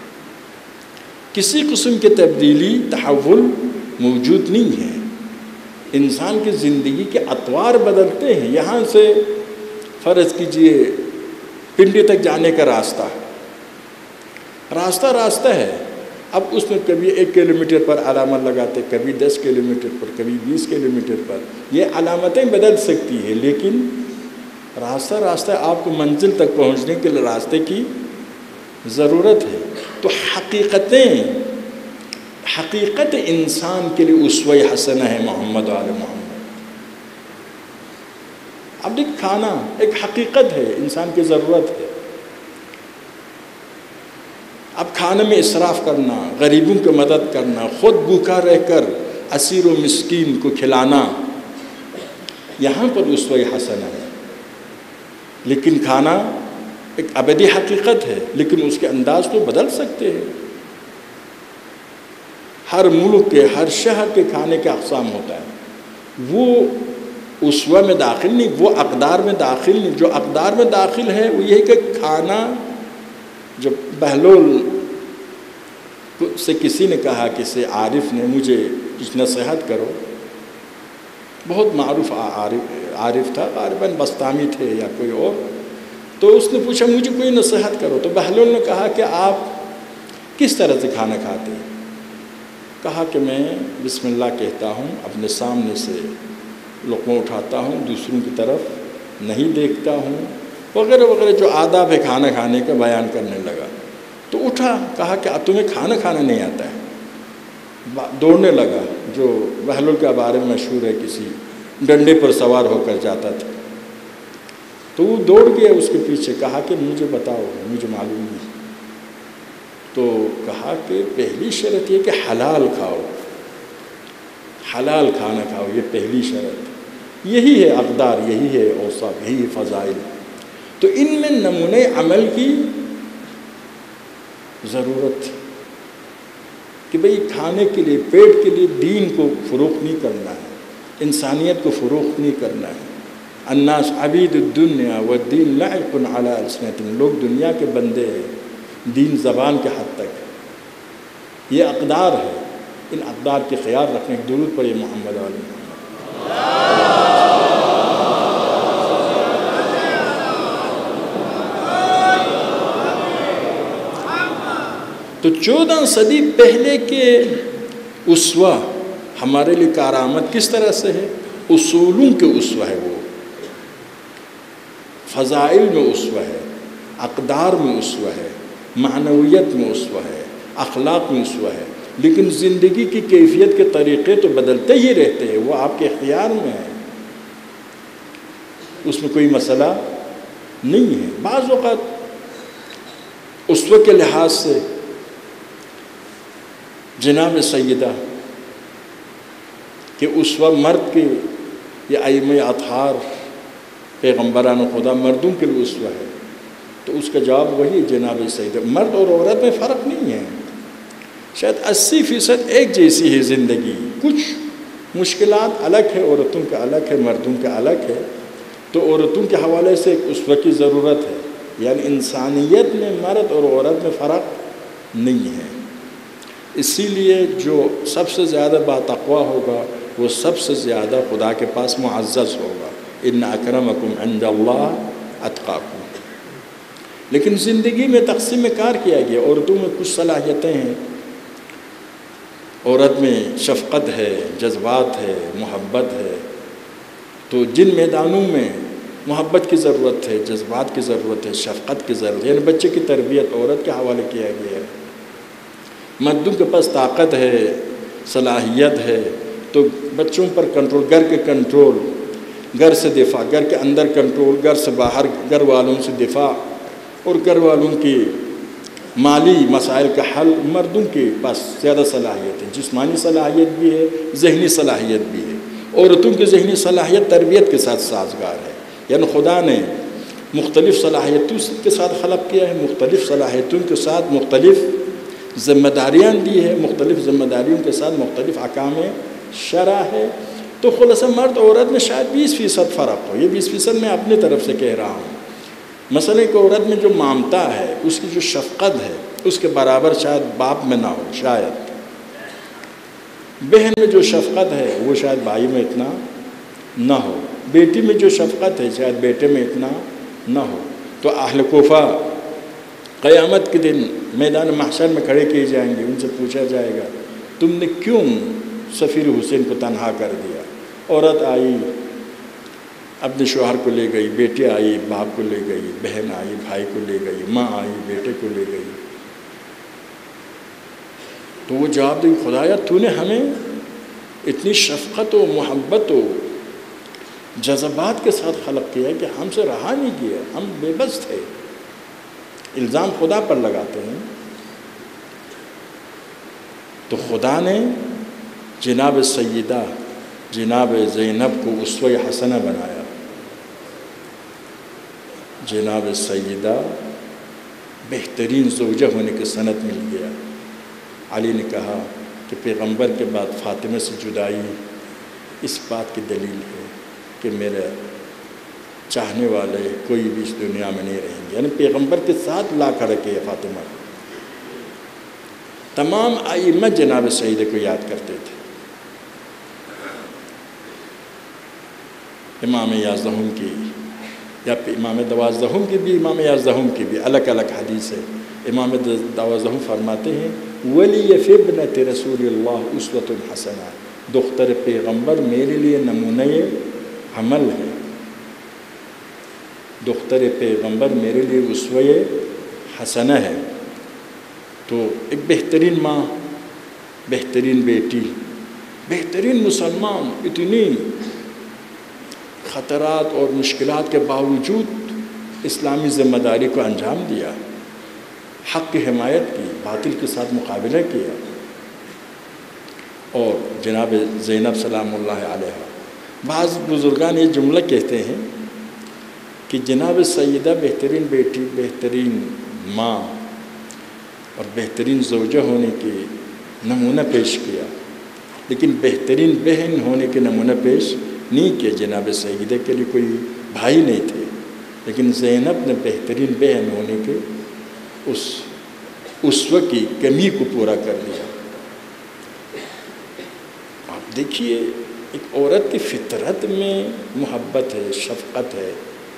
S1: کسی قسم کی تبدیلی، تحول موجود نہیں ہے۔ انسان کی زندگی کے اطوار بدلتے ہیں۔ یہاں سے فرض کیجئے پنڈی تک جانے کا راستہ راستہ راستہ ہے، اب اس میں کبھی ایک کلومیٹر پر علامت لگاتے، کبھی دس کلومیٹر پر، کبھی بیس کلومیٹر پر، یہ علامتیں بدل سکتی ہیں، لیکن راستہ راستہ آپ کو منزل تک پہنچنے کے لیے راستے کی ضرورت ہے۔ تو حقیقتیں، حقیقت انسان کے لیے اسوہ حسنہ ہے محمد و آل محمد۔ اب دیکھ، کھانا ایک حقیقت ہے، انسان کی ضرورت ہے۔ اب کھانے میں اسراف کرنا، غریبوں کی مدد کرنا، خود بھوکا رہ کر اسیر و مسکین کو کھلانا، یہاں پر اسوہ حسنہ ہے۔ لیکن کھانا ایک ابدی حقیقت ہے، لیکن اس کے انداز تو بدل سکتے ہیں۔ ہر ملک کے، ہر شہر کے کھانے کے اقسام ہوتا ہے، وہ اسوہ میں داخل نہیں، وہ اقدار میں داخل نہیں۔ جو اقدار میں داخل ہے وہ یہ کہ کھانا، جو بہلول سے کسی نے کہا، کسی عارف نے، مجھے کچھ نصیحت کرو، بہت معروف عارف عارف تھا، غالباً بستامی تھے یا کوئی اور، تو اس نے پوچھا مجھے کوئی نصیحت کرو، تو بہلول نے کہا کہ آپ کس طرح سے کھانا کھاتے ہیں؟ کہا کہ میں بسم اللہ کہتا ہوں، اپنے سامنے سے لقمہ اٹھاتا ہوں، دوسروں کی طرف نہیں دیکھتا ہوں، وغیرہ وغیرہ، جو آداب ہے کھانا کھانے کا بیان کرنے لگا۔ تو اٹھا، کہا کہ تمہیں کھانا کھانا نہیں آتا ہے، دوڑنے لگا، جو بہلول کے بارے میں مشہور ہے، کسی ڈنڈے پر سوار ہو کر جاتا تھا، تو وہ دوڑ گیا اس کے پیچھے، کہا کہ مجھے بتاؤ، مجھے معلوم نہیں۔ تو کہا کہ پہلی شرط یہ کہ حلال کھاؤ، حلال کھانا کھاؤ، یہ پہلی شرط، یہی ہے اقدار، یہی ہے اوصاف، یہی ہے فضائل۔ تو ان میں نمونے عمل کی ضرورت کہ بھئی کھانے کے لیے، پیٹ کے لیے دین کو فروخت نہیں کرنا ہے، انسانیت کو فروخت نہیں کرنا ہے۔ الناس عبید الدنیا والدین لعق علی السنتہم، لوگ دنیا کے بندے ہیں، دین زبان کے حد تک۔ یہ اقدار ہے، ان اقدار کے خیال رکھنے کی درود پڑے محمد علیہ محمد۔ تو چودہ صدی پہلے کے اسوہ ہمارے لیے کارآمد کس طرح سے ہے؟ اصولوں کے اسوہ ہے، وہ فضائل میں اسوہ ہے، اقدار میں اسوہ ہے، معنویت میں اسوہ ہے، اخلاق میں اسوہ ہے۔ لیکن زندگی کی کیفیت کے طریقے تو بدلتے ہی رہتے ہیں، وہ آپ کے اختیار میں ہے، اس میں کوئی مسئلہ نہیں ہے۔ بعض اوقات اسوہ کے لحاظ سے جناب سیدہ کہ اسوہ مرد کے، یا ائمہ اطہار پیغمبران خدا مردوں کے لیے اسوہ ہے، تو اس کا جواب وہی جناب سیدہ۔ مرد اور عورت میں فرق نہیں ہے، شاید اسی فیصد ایک جیسی ہے زندگی، کچھ مشکلات الگ ہے، عورتوں کا الگ ہے، مردوں کا الگ ہے، تو عورتوں کے حوالے سے ایک اسوہ کی ضرورت ہے، یعنی انسانیت میں مرد اور عورت میں فرق نہیں ہے۔ اسی لیے جو سب سے زیادہ باتقویٰ ہوگا وہ سب سے زیادہ خدا کے پاس معزز ہوگا، ان اکرمکم عند اللہ اتقاکم۔ لیکن زندگی میں تقسیم کار کیا گیا، عورتوں میں کچھ صلاحیتیں ہیں، عورت میں شفقت ہے، جذبات ہے، محبت ہے، تو جن میدانوں میں محبت کی ضرورت ہے، جذبات کی ضرورت ہے، شفقت کی ضرورت ہے، یعنی بچے کی تربیت عورت کے حوالے کیا گیا ہے۔ مردوں کے پاس طاقت ہے، صلاحیت ہے، تو بچوں پر کنٹرول، گھر کے کنٹرول، گھر سے دفاع، گھر کے اندر کنٹرول، گھر سے باہر گھر والوں سے دفاع، اور گھر والوں کی مالی مسائل کا حل مردوں کے پاس زیادہ صلاحیت ہے، جسمانی صلاحیت بھی ہے، ذہنی صلاحیت بھی ہے۔ عورتوں کی ذہنی صلاحیت تربیت کے ساتھ سازگار ہے، یعنی خدا نے مختلف صلاحیتوں کے ساتھ خلق کیا ہے، مختلف صلاحیتوں کے ساتھ مختلف ذمہ داریاں دی ہے، مختلف ذمہ داریوں کے ساتھ مختلف احکام شرع ہے۔ تو خلاصہ مرد عورت میں شاید بیس فیصد فرق ہو، یہ بیس فیصد میں اپنے طرف سے کہہ رہا ہوں۔ مثلا ایک عورت میں جو مامتا ہے، اس کی جو شفقت ہے، اس کے برابر شاید باپ میں نہ ہو، شاید بہن میں جو شفقت ہے وہ شاید بھائی میں اتنا نہ ہو، بیٹی میں جو شفقت ہے شاید بیٹے میں اتنا نہ ہو۔ تو اہل کوفہ قیامت کے دن میدان محشر میں کھڑے کیے جائیں گے، ان سے پوچھا جائے گا تم نے کیوں سفیر حسین کو تنہا کر دیا؟ عورت آئی اپنے شوہر کو لے گئی، بیٹی آئی باپ کو لے گئی، بہن آئی بھائی کو لے گئی، ماں آئی بیٹے کو لے گئی۔ تو وہ جواب دیں خدایا تو نے ہمیں اتنی شفقت و محبت و جذبات کے ساتھ خلق کیا کہ ہم سے رہا نہیں کیا، ہم بے بس تھے۔ الزام خدا پر لگاتے ہیں۔ تو خدا نے جناب سیدہ جناب زینب کو اسوہ حسنہ بنایا۔ جناب سیدہ بہترین زوجہ ہونے کی سند مل گیا۔ علی نے کہا کہ پیغمبر کے بعد فاطمہ سے جدائی اس بات کی دلیل ہے کہ میرے چاہنے والے کوئی بھی اس دنیا میں نہیں رہیں گے، یعنی پیغمبر کے ساتھ لا کر رکھے فاطمہ۔ تمام ائمہ جناب سیدہ کو یاد کرتے تھے۔ امام یازدہم کی یا امام دوازدہم کی بھی امام یازدہم کی بھی الگ الگ حدیث ہے۔ امام دوازدہم فرماتے ہیں ولی فی ابنت رسول اللہ اسوۃ حسنہ، دختر پیغمبر میرے لیے نمونہ عمل ہے، دختر پیغمبر میرے لیے اسوہ حسنہ ہے۔ تو ایک بہترین ماں، بہترین بیٹی، بہترین مسلمان اتنی خطرات اور مشکلات کے باوجود اسلامی ذمہ داری کو انجام دیا، حق کی حمایت کی، باطل کے ساتھ مقابلہ کیا۔ اور جناب زینب سلام اللہ علیہ، بعض بزرگان یہ جملہ کہتے ہیں کہ جناب سیدہ بہترین بیٹی، بہترین ماں اور بہترین زوجہ ہونے کی نمونہ پیش کیا، لیکن بہترین بہن ہونے کے نمونہ پیش نہیں کیا۔ جناب سیدہ کے لیے کوئی بھائی نہیں تھے، لیکن زینب نے بہترین بہن ہونے کے اس اسوہ کی کمی کو پورا کر دیا۔ آپ دیکھیے ایک عورت کی فطرت میں محبت ہے، شفقت ہے،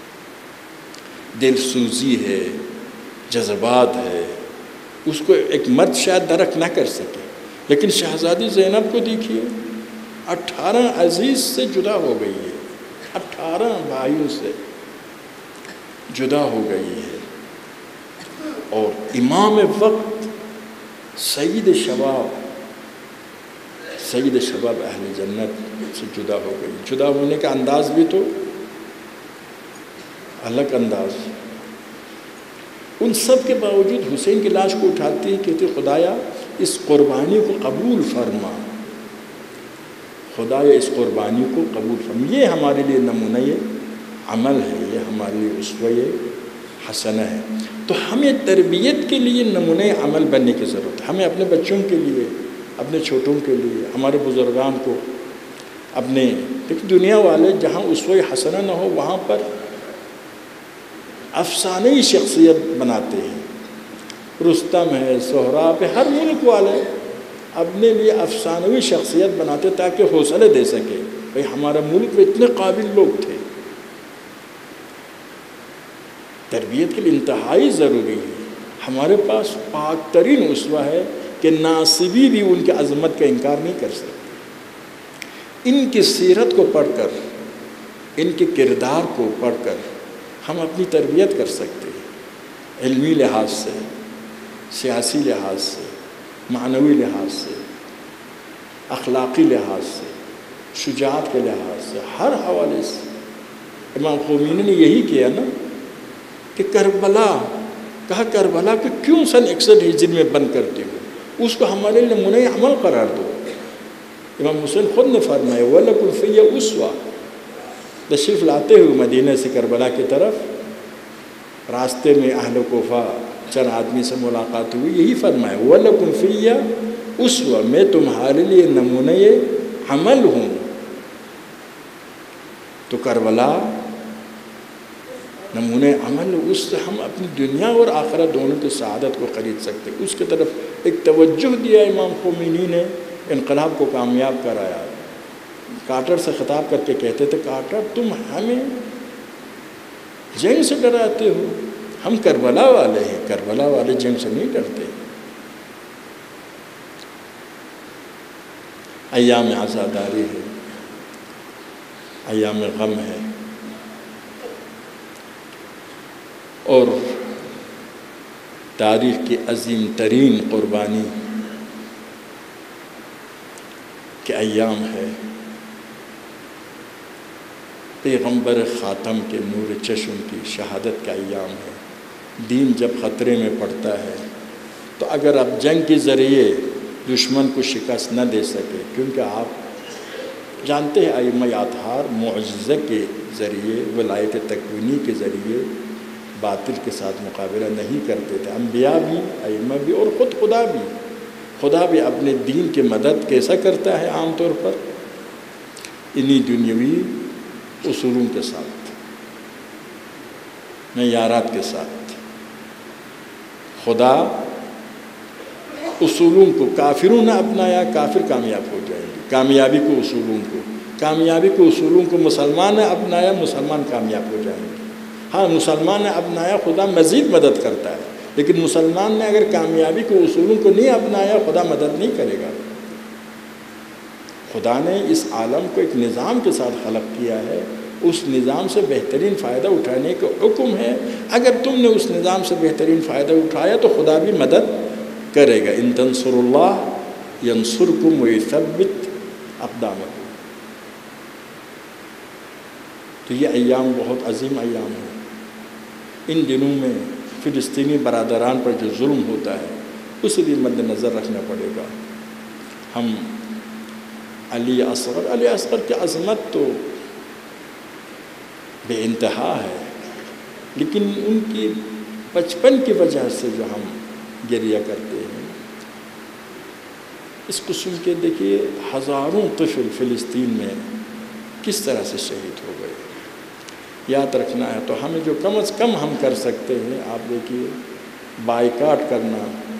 S1: دل سوزی ہے، جذبات ہے، اس کو ایک مرد شاید درک نہ کر سکے، لیکن شہزادی زینب کو دیکھیے اٹھارہ عزیز سے جدا ہو گئی ہے، اٹھارہ بھائیوں سے جدا ہو گئی ہے، اور امام وقت سید شباب سید شباب اہل جنت سے جدا ہو گئی۔ جدا ہونے کا انداز بھی تو الگ انداز۔ ان سب کے باوجود حسین کی لاش کو اٹھاتی ہے، کہتی خدایا اس قربانی کو قبول فرما، خدایا اس قربانی کو قبول فرما۔ یہ ہمارے لیے نمونہ عمل ہے، یہ ہمارے لیے اسوہ حسنہ ہے۔ تو ہمیں تربیت کے لیے نمونہ عمل بننے کی ضرورت ہے۔ ہمیں اپنے بچوں کے لیے، اپنے چھوٹوں کے لیے، ہمارے بزرگان کو، اپنے دنیا والے جہاں اسوہ حسنہ نہ ہو وہاں پر افسانہی شخصیت بناتے ہیں۔ رستم ہے، سہراب ہے، ہر ملک والے اپنے لیے افسانوی شخصیت بناتے تاکہ حوصلے دے سکے بھئی ہمارا ملک میں اتنے قابل لوگ تھے۔ تربیت کے لیے انتہائی ضروری ہے۔ ہمارے پاس پاک ترین اسوہ ہے کہ ناصبی بھی ان کی عظمت کا انکار نہیں کر سکتے۔ ان کی سیرت کو پڑھ کر، ان کے کردار کو پڑھ کر ہم اپنی تربیت کر سکتے ہیں، علمی لحاظ سے، سیاسی لحاظ سے، معنوی لحاظ سے، اخلاقی لحاظ سے، شجاعت کے لحاظ سے، ہر حوالے سے۔ امام خمینی نے یہی کیا نا کہ کربلا، کہا کربلا کہ کیوں سن اکسٹھ ہجری میں بند کرتی ہو، اس کو ہمارے لیے نمونہ عمل قرار دو۔ امام حسین خود نے فرمایا وَلَكُمْ فِيَّ أُسْوَةٌ، تشریف لاتے ہوئے مدینہ سے کربلا کی طرف راستے میں اہل کوفہ چند آدمی سے ملاقات ہوئی، یہی فرمایا وَلَكُمْ فِيَّ اُسْوَةٌ، میں تمہارے لیے نمونۂ عمل ہوں۔ تو کربلا نمونۂ عمل، اس سے ہم اپنی دنیا اور آخرت دونوں کی سعادت کو خرید سکتے، اس کی طرف ایک توجہ دیا امام خمینی نے، انقلاب کو کامیاب کرایا۔ کارٹر سے خطاب کر کے کہتے تھے کارٹر تم ہمیں جنگ سے ڈراتے ہو، ہم کربلا والے ہیں، کربلا والے جنگ سے نہیں ڈرتے۔ ایام عزاداری ہے، ایام غم ہے، اور تاریخ کی عظیم ترین قربانی کے ایام ہے، پیغمبر خاتم کے نور چشم کی شہادت کا ایام ہے۔ دین جب خطرے میں پڑتا ہے تو اگر آپ جنگ کے ذریعے دشمن کو شکست نہ دے سکے، کیونکہ آپ جانتے ہیں ائمہ اطہار معجزہ کے ذریعے، ولایت تکوینی کے ذریعے باطل کے ساتھ مقابلہ نہیں کرتے تھے، انبیاء بھی، ائمہ بھی، اور خود خدا بھی۔ خدا بھی اپنے دین کی مدد کیسا کرتا ہے؟ عام طور پر انہی دنیاوی اصولوں کے ساتھ، معیارات کے ساتھ۔ خدا اصولوں کو کافروں نے اپنایا، کافر کامیاب ہو جائیں گے۔ کامیابی کو اصولوں کو کامیابی کو اصولوں کو مسلمان نے اپنایا، مسلمان کامیاب ہو جائیں گے۔ ہاں مسلمان نے اپنایا، خدا مزید مدد کرتا ہے، لیکن مسلمان نے اگر کامیابی کو اصولوں کو نہیں اپنایا، خدا مدد نہیں کرے گا۔ خدا نے اس عالم کو ایک نظام کے ساتھ خلق کیا ہے، اس نظام سے بہترین فائدہ اٹھانے کا حکم ہے۔ اگر تم نے اس نظام سے بہترین فائدہ اٹھایا تو خدا بھی مدد کرے گا۔ ان تنصروا اللہ ینصرکم ویثبت اقدامکم۔ تو یہ ایام بہت عظیم ایام ہیں۔ ان دنوں میں فلسطینی برادران پر جو ظلم ہوتا ہے اس لیے مد نظر رکھنا پڑے گا۔ ہم علی اصغر علی اصغر کی عظمت تو بے انتہا ہے، لیکن ان کی بچپن کی وجہ سے جو ہم گریہ کرتے ہیں، اس قسم کے دیکھیے ہزاروں طفل فلسطین میں کس طرح سے شہید ہو گئے۔ یاد رکھنا ہے تو ہمیں جو کم از کم ہم کر سکتے ہیں، آپ دیکھیے بائیکاٹ کرنا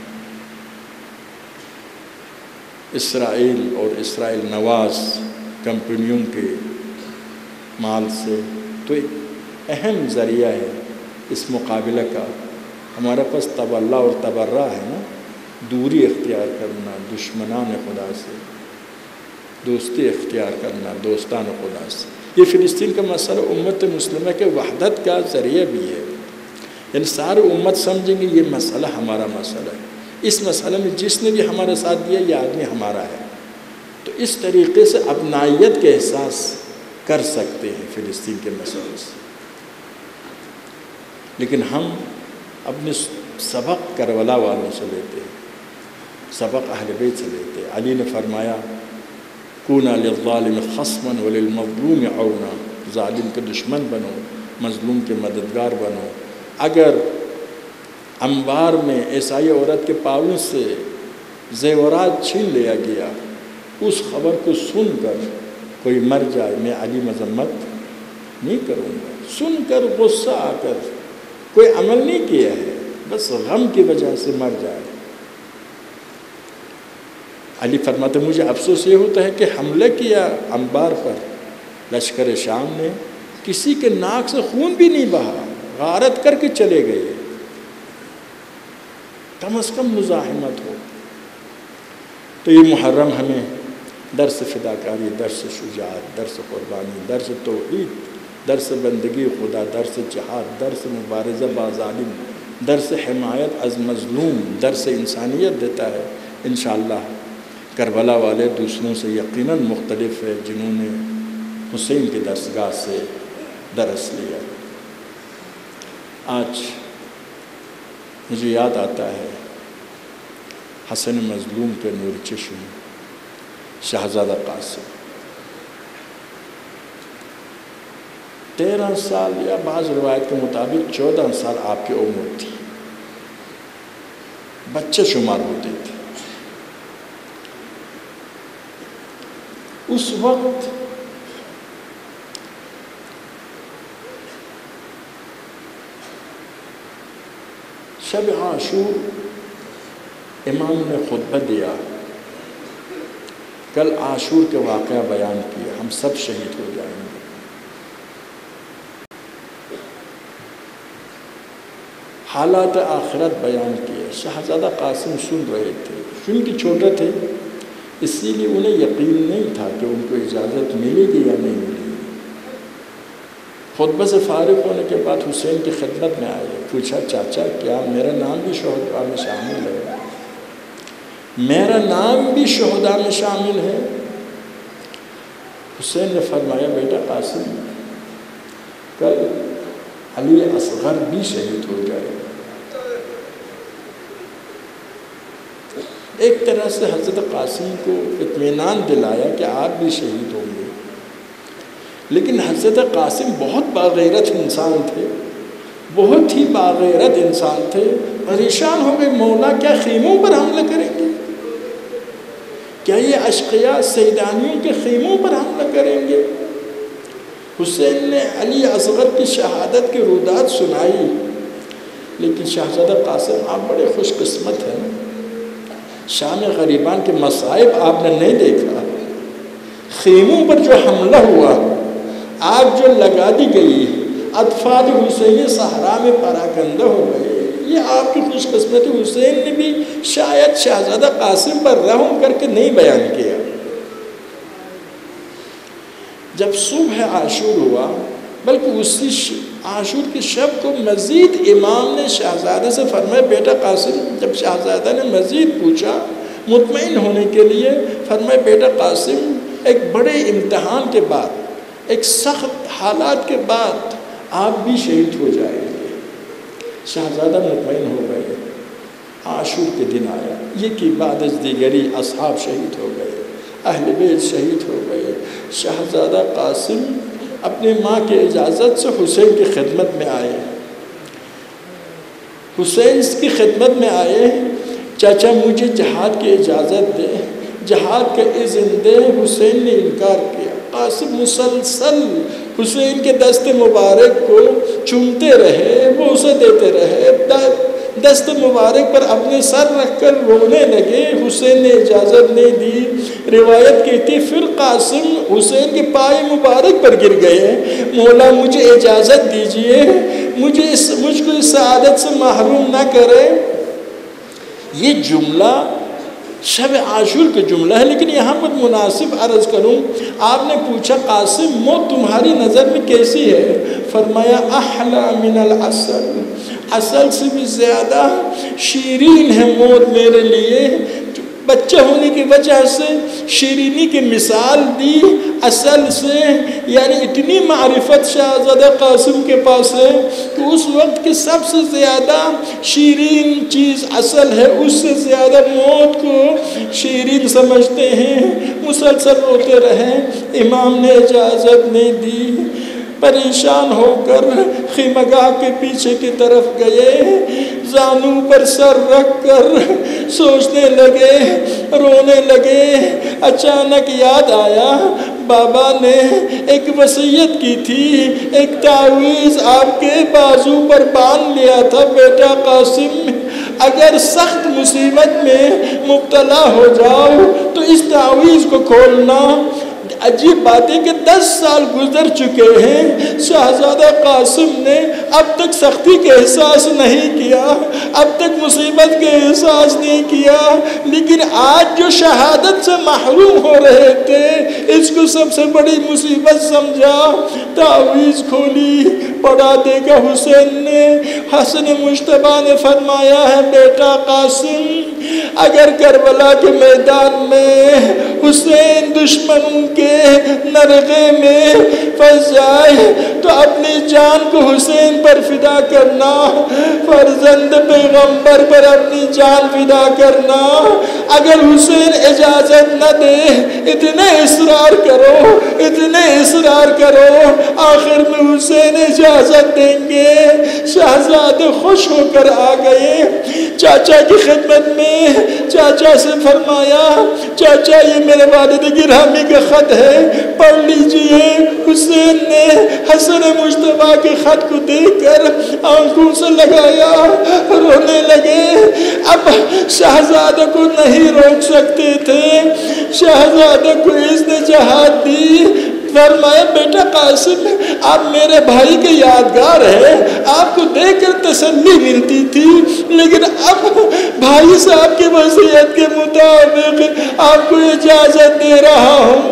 S1: اسرائیل اور اسرائیل نواز کمپنیوں کے مال سے، تو ایک اہم ذریعہ ہے اس مقابلہ کا۔ ہمارے پاس تولا اور تبرہ ہے نا، دوری اختیار کرنا دشمنان خدا سے، دوستی اختیار کرنا دوستان خدا سے۔ یہ فلسطین کا مسئلہ امت مسلمہ کے وحدت کا ذریعہ بھی ہے، یعنی ساری امت سمجھیں گے یہ مسئلہ ہمارا مسئلہ ہے، اس مسئلہ میں جس نے بھی ہمارا ساتھ دیا یہ آدمی ہمارا ہے۔ تو اس طریقے سے اپنائیت کے احساس کر سکتے ہیں فلسطین کے مسئلے سے۔ لیکن ہم اپنے سبق کربلا والوں سے لیتے ہیں، سبق اہل بیت سے لیتے ہیں۔ علی نے فرمایا کونا للظالم خصما وللمظلوم عونا، ظالم کے دشمن بنو، مظلوم کے مددگار بنو۔ اگر انبار میں عیسائی عورت کے پاؤں سے زیورات چھین لیا گیا، اس خبر کو سن کر کوئی مر جائے، میں علی مذمت نہیں کروں گا۔ سن کر غصہ آ کر کوئی عمل نہیں کیا ہے، بس غم کی وجہ سے مر جائے، علی فرماتے مجھے افسوس یہ ہوتا ہے کہ حملہ کیا انبار پر لشکر شام نے، کسی کے ناک سے خون بھی نہیں بہا، غارت کر کے چلے گئے، کم از کم مزاحمت ہو۔ تو یہ محرم ہمیں درس فداکاری، درس شجاعت، درس قربانی، درس توحید، درس بندگی خدا، درس جہاد، درس مبارزہ با ظالم، درس حمایت از مظلوم، درس انسانیت دیتا ہے۔ انشاءاللہ کربلا والے دوسروں سے یقیناً مختلف ہے جنہوں نے حسین کی درسگاہ سے درس لیا۔ آج مجھے یاد آتا ہے حسن مظلوم کے نور چشم شہزادہ قاسم، تیرہ سال یا بعض روایت کے مطابق چودہ سال آپ کی عمر تھی، بچے شمار ہوتے تھے۔ اس وقت شب عاشور امام نے خطبہ دیا، کل عاشور کے واقعہ بیان کیا، ہم سب شہید ہو جائیں گے۔ حالات آخرت بیان کیے، شہزادہ قاسم سن رہے تھے، چونکہ چھوٹے تھے اسی لیے انہیں یقین نہیں تھا کہ ان کو اجازت ملے گی یا نہیں ملے گی۔ خطبہ سے فارغ ہونے کے بعد حسین کی خدمت میں آئے، پوچھا چاچا کیا میرا نام بھی شہداء میں شامل ہے؟ میرا نام بھی شہداء میں شامل ہے؟ حسین نے فرمایا بیٹا قاسم، کل علی اصغر بھی شہید ہو جائے۔ ایک طرح سے حضرت قاسم کو اطمینان دلایا کہ آپ بھی شہید ہوں گے، لیکن حضرت قاسم بہت باغیرت انسان تھے، بہت ہی باغیرت انسان تھے، پریشان ہو گئے، مولا کیا خیموں پر حملہ کریں گے؟ کیا یہ اشقیاء سیدانیوں کے خیموں پر حملہ کریں گے؟ حسین نے علی اصغر کی شہادت کی رودات سنائی، لیکن شہزادہ قاسم آپ بڑے خوش قسمت ہیں، شام غریبان کے مصائب آپ نے نہیں دیکھا، خیموں پر جو حملہ ہوا، آگ جو لگا دی گئی، اطفال حسین صحرا میں پراکندہ ہو گئے، یہ آپ کی خوش قسمتی۔ حسین نے بھی شاید شہزادہ قاسم پر رحم کر کے نہیں بیان کیا۔ جب صبح عاشور ہوا، بلکہ اسی عاشور کی شب کو مزید امام نے شہزادہ سے فرمایا بیٹا قاسم، جب شہزادہ نے مزید پوچھا مطمئن ہونے کے لیے، فرمایا بیٹا قاسم ایک بڑے امتحان کے بعد، ایک سخت حالات کے بعد آپ بھی شہید ہو جائیں گے۔ شہزادہ مطمئن ہو گئے۔ عاشور کے دن آیا، یہ کی بعد از دیگری اصحاب شہید ہو گئے، اہل بیت شہید ہو گئے۔ شہزادہ قاسم اپنی ماں کی اجازت سے حسین کی خدمت میں آئے، حسین کی خدمت میں آئے، چاچا مجھے جہاد کی اجازت دے، جہاد کا اذن دے۔ حسین نے انکار کیا۔ قاسم مسلسل حسین کے دست مبارک کو چومتے رہے، وہ اسے دیتے رہے، دست مبارک پر اپنے سر رکھ کر رونے لگے۔ حسین نے اجازت نہیں دی۔ روایت کہتی پھر قاسم حسین کے پائے مبارک پر گر گئے، مولا مجھے اجازت دیجئے، مجھے اس مجھ کو اس سعادت سے محروم نہ کرے۔ یہ جملہ شب عاشور کا جملہ ہے، لیکن یہاں پر مناسب عرض کروں، آپ نے پوچھا قاسم موت تمہاری نظر میں کیسی ہے؟ فرمایا احلا من العسل، عسل سے بھی زیادہ شیرین ہے موت میرے لیے۔ بچہ ہونے کی وجہ سے شیرینی کی مثال دی عسل سے، یعنی اتنی معرفت شہزادہ قاسم کے پاس ہے کہ اس وقت کی سب سے زیادہ شیرین چیز عسل ہے، اس سے زیادہ موت کو شیرین سمجھتے ہیں۔ مسلسل روتے رہے، امام نے اجازت نہیں دی۔ پریشان ہو کر خیمگاہ کے پیچھے کی طرف گئے، زانو پر سر رکھ کر سوچنے لگے، رونے لگے۔ اچانک یاد آیا بابا نے ایک وصیت کی تھی، ایک تعویذ آپ کے بازو پر باندھ لیا تھا، بیٹا قاسم اگر سخت مصیبت میں مبتلا ہو جاؤ تو اس تعویذ کو کھولنا۔ عجیب بات ہے کہ دس سال گزر چکے ہیں، شہزادہ قاسم نے اب تک سختی کے احساس نہیں کیا، اب تک مصیبت کے احساس نہیں کیا، لیکن آج جو شہادت سے محروم ہو رہے تھے اس کو سب سے بڑی مصیبت سمجھا۔ تعویذ کھولی، پڑھا دے گا حسین نے۔ حسن مجتبیٰ نے فرمایا ہے بیٹا قاسم اگر کربلا کے میدان میں حسین دشمنوں کے نرغے میں پھنس جائے تو اپنی جان کو حسین پر فدا کرنا، فرزند پیغمبر پر اپنی جان فدا کرنا۔ اگر حسین اجازت نہ دے اتنے اصرار کرو اتنے اصرار کرو آخر میں حسین اجازت دیں گے۔ شہزادے خوش ہو کر آ گئے چاچا کی خدمت میں، چاچا سے فرمایا چاچا یہ میرے والد گرامی کا خط ہے پڑھ لیجئے۔ حسین نے حسن مجتبیٰ کے خط کو دیکھ کر آنکھوں سے لگایا، رونے لگے۔ اب شہزادہ کو نہیں روک سکتے تھے، شہزادہ کو اس نے جہاد دی۔ فرمایا بیٹا قاسم آپ میرے بھائی کے یادگار ہیں، آپ کو دیکھ کر تسلی ملتی تھی، لیکن اب بھائی صاحب کی وصیت کے مطابق آپ کو اجازت دے رہا ہوں۔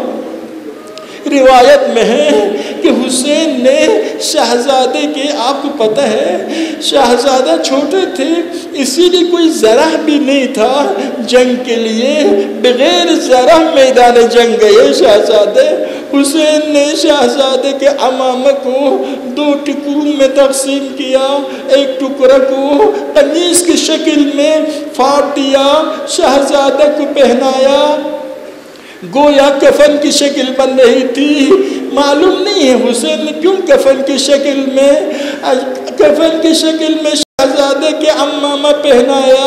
S1: روایت میں ہے کہ حسین نے شہزادے کے، آپ کو پتہ ہے شہزادہ چھوٹے تھے اسی لیے کوئی زرہ بھی نہیں تھا جنگ کے لیے، بغیر زرہ میدان جنگ گئے شہزادے۔ حسین نے شہزادے کے عمامہ کو دو ٹکڑوں میں تقسیم کیا، ایک ٹکڑا کو قمیص کی شکل میں پھاڑ دیا، شہزادہ کو پہنایا، گویا کفن کی شکل بن رہی تھی۔ معلوم نہیں ہے حسین نے کیوں کفن کی شکل میں کفن کی شکل میں شہزادے کے عمامہ پہنایا،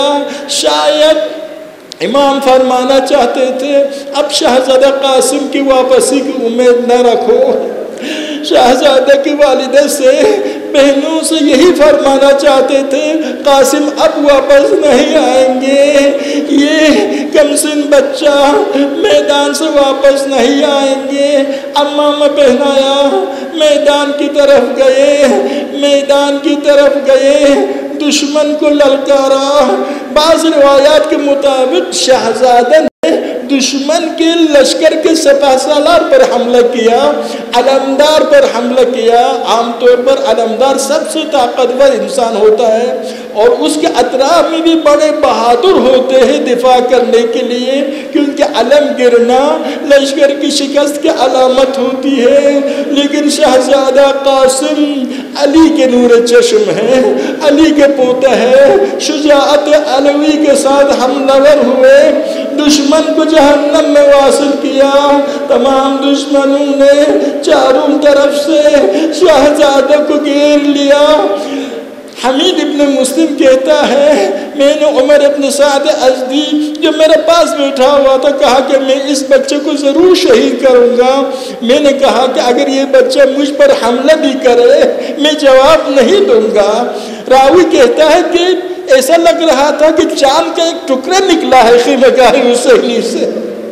S1: شاید امام فرمانا چاہتے تھے اب شہزادہ قاسم کی واپسی کی امید نہ رکھو۔ شہزادہ کی والدہ سے بہنوں سے یہی فرمانا چاہتے تھے قاسم اب واپس نہیں آئیں گے، یہ کم سن بچہ میدان سے واپس نہیں آئیں گے۔ عمامہ پہنایا، میدان کی طرف گئے میدان کی طرف گئے دشمن کو للکارا۔ بعض روایات کے مطابق شہزادہ نے دشمن کے لشکر کے سپہ سالار پر حملہ کیا، علمدار پر حملہ کیا۔ عام طور پر علمدار سب سے طاقتور انسان ہوتا ہے اور اس کے اطراف میں بھی بڑے بہادر ہوتے ہیں دفاع کرنے کے لیے، کیونکہ علم گرنا لشکر کی شکست کی علامت ہوتی ہے۔ لیکن شہزادہ قاسم علی کے نور چشم ہے، علی کے پوتا ہے، شجاعت علوی کے ساتھ حملہ ہوئے، دشمن کو جہنم میں واصل کیا۔ تمام دشمنوں نے چاروں طرف سے شہزادہ کو گھیر لیا۔ حمید ابن مسلم کہتا ہے میں نے عمر ابن سعد ازدی جو میرے پاس بیٹھا ہوا تھا کہا کہ میں اس بچے کو ضرور شہید کروں گا۔ میں نے کہا کہ اگر یہ بچہ مجھ پر حملہ بھی کرے میں جواب نہیں دوں گا۔ راوی کہتا ہے کہ ایسا لگ رہا تھا کہ چاند کا ایک ٹکڑا نکلا ہے خیمگاہ حسینی سے،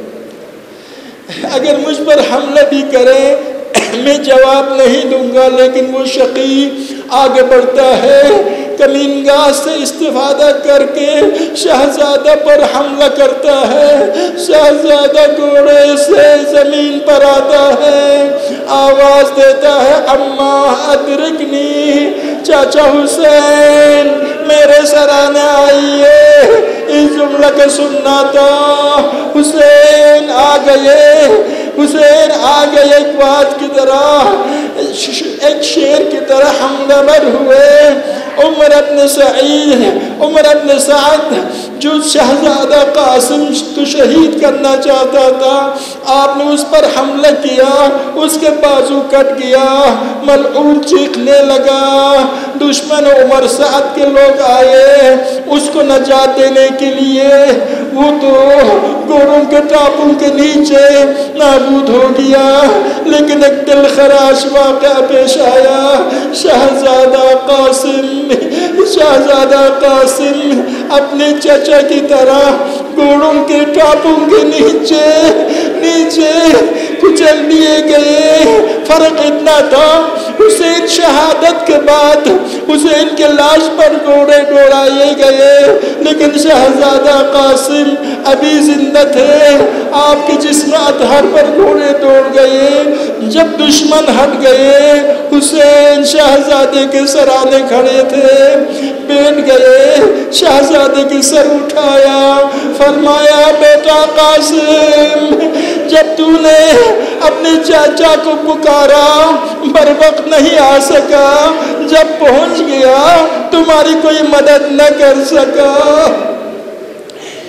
S1: اگر مجھ پر حملہ بھی کرے میں جواب نہیں دوں گا۔ لیکن وہ شقی آگے بڑھتا ہے، کمینگاہ سے استفادہ کر کے شہزادہ پر حملہ کرتا ہے، شہزادہ گھوڑے سے زمین پر آتا ہے، آواز دیتا ہے اماں ادرکنی، چاچا حسین میرے سرانے آئیے۔ اس جملہ کا سننا تھا، حسین آ گئے حسین آ گئے ایک بات کی طرح، ایک شیر کی طرح حملہ ور ہوئے۔ عمر ابن سعید عمر ابن سعد جو شہزادہ قاسم کو شہید کرنا چاہتا تھا، آپ نے اس پر حملہ کیا، اس کے بازو کٹ گیا، ملعون چیخنے لگا۔ دشمن عمر سعد کے لوگ آئے اس کو نجات دینے کے لیے، وہ تو گھوڑوں کے ٹاپوں کے نیچے نابود ہو گیا۔ لیکن ایک دل خراش واقعہ پیش آیا، شہزادہ قاسم شہزادہ قاسم اپنے چچا کی طرح گھوڑوں کے ٹاپوں کے نیچے نیچے کچل دیے گئے۔ فرق اتنا تھا حسین شہادت کے بعد حسین کے لاش پر گھوڑے دوڑائے گئے، لیکن شہزادہ قاسم ابھی زندہ تھے، آپ کے جسم اطہر پر گھوڑے دوڑ گئے۔ جب دشمن ہٹ گئے حسین شہزادے کے سرانے کھڑے تھے، بیٹھ گئے، شہزادے کے سر اٹھایا، فرمایا بیٹا قاسم جب تو نے اپنے چاچا کو پکارا بر وقت نہیں آ سکا، جب پہنچ گیا تمہاری کوئی مدد نہ کر سکا۔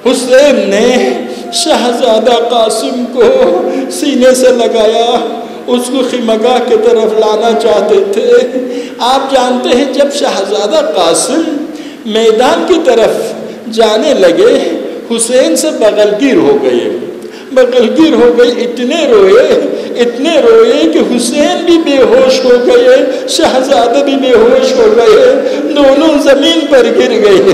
S1: حسین نے شہزادہ قاسم کو سینے سے لگایا، اس کو خیمگاہ کی طرف لانا چاہتے تھے۔ آپ جانتے ہیں جب شہزادہ قاسم میدان کی طرف جانے لگے، حسین سے بغل گیر ہو گئے بغل گیر ہو گئے اتنے روئے اتنے روئے کہ حسین بھی بے ہوش ہو گئے، شہزادہ بھی بے ہوش ہو گئے، دونوں زمین پر گر گئے۔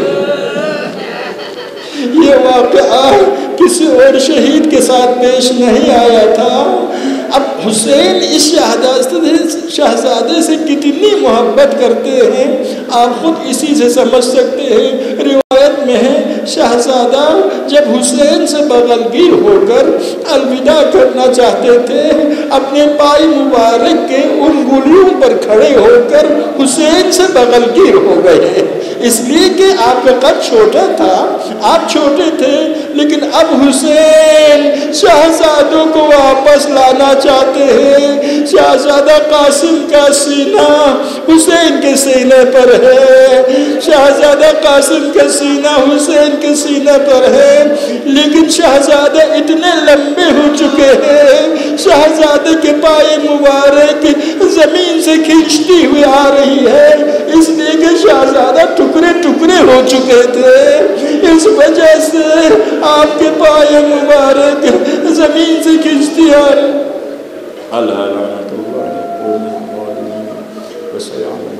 S1: یہ واقعہ کسی اور شہید کے ساتھ پیش نہیں آیا تھا۔ اب حسین اس شہزادے سے کتنی محبت کرتے ہیں آپ خود اسی سے سمجھ سکتے ہیں۔ روایت میں ہے شہزادہ جب حسین سے بغل گیر ہو کر الوداع کرنا چاہتے تھے، اپنے پائی مبارک کے انگلیوں پر کھڑے ہو کر حسین سے بغل گیر ہو گئے، اس لیے کہ آپ کا قد چھوٹا تھا، آپ چھوٹے تھے، لیکن اب حسین شہزادوں کو واپس لانا چاہتے ہیں۔ شہزادہ قاسم کا سینہ حسین کے سینے پر ہے، شہزادہ قاسم کا سینہ حسین کے سینے پر ہے، لیکن شہزادہ اتنے لمبے ہو چکے ہیں، شہزادے کے پائے مبارک زمین سے کھینچتی ہوئی آ رہی ہے، اس لیے کہ شہزادہ ٹکڑے ٹکڑے ہو چکے تھے، اس وجہ سے آپ کے پائے مبارک زمین سے کھینچتی آ رہی ہے۔ اللہ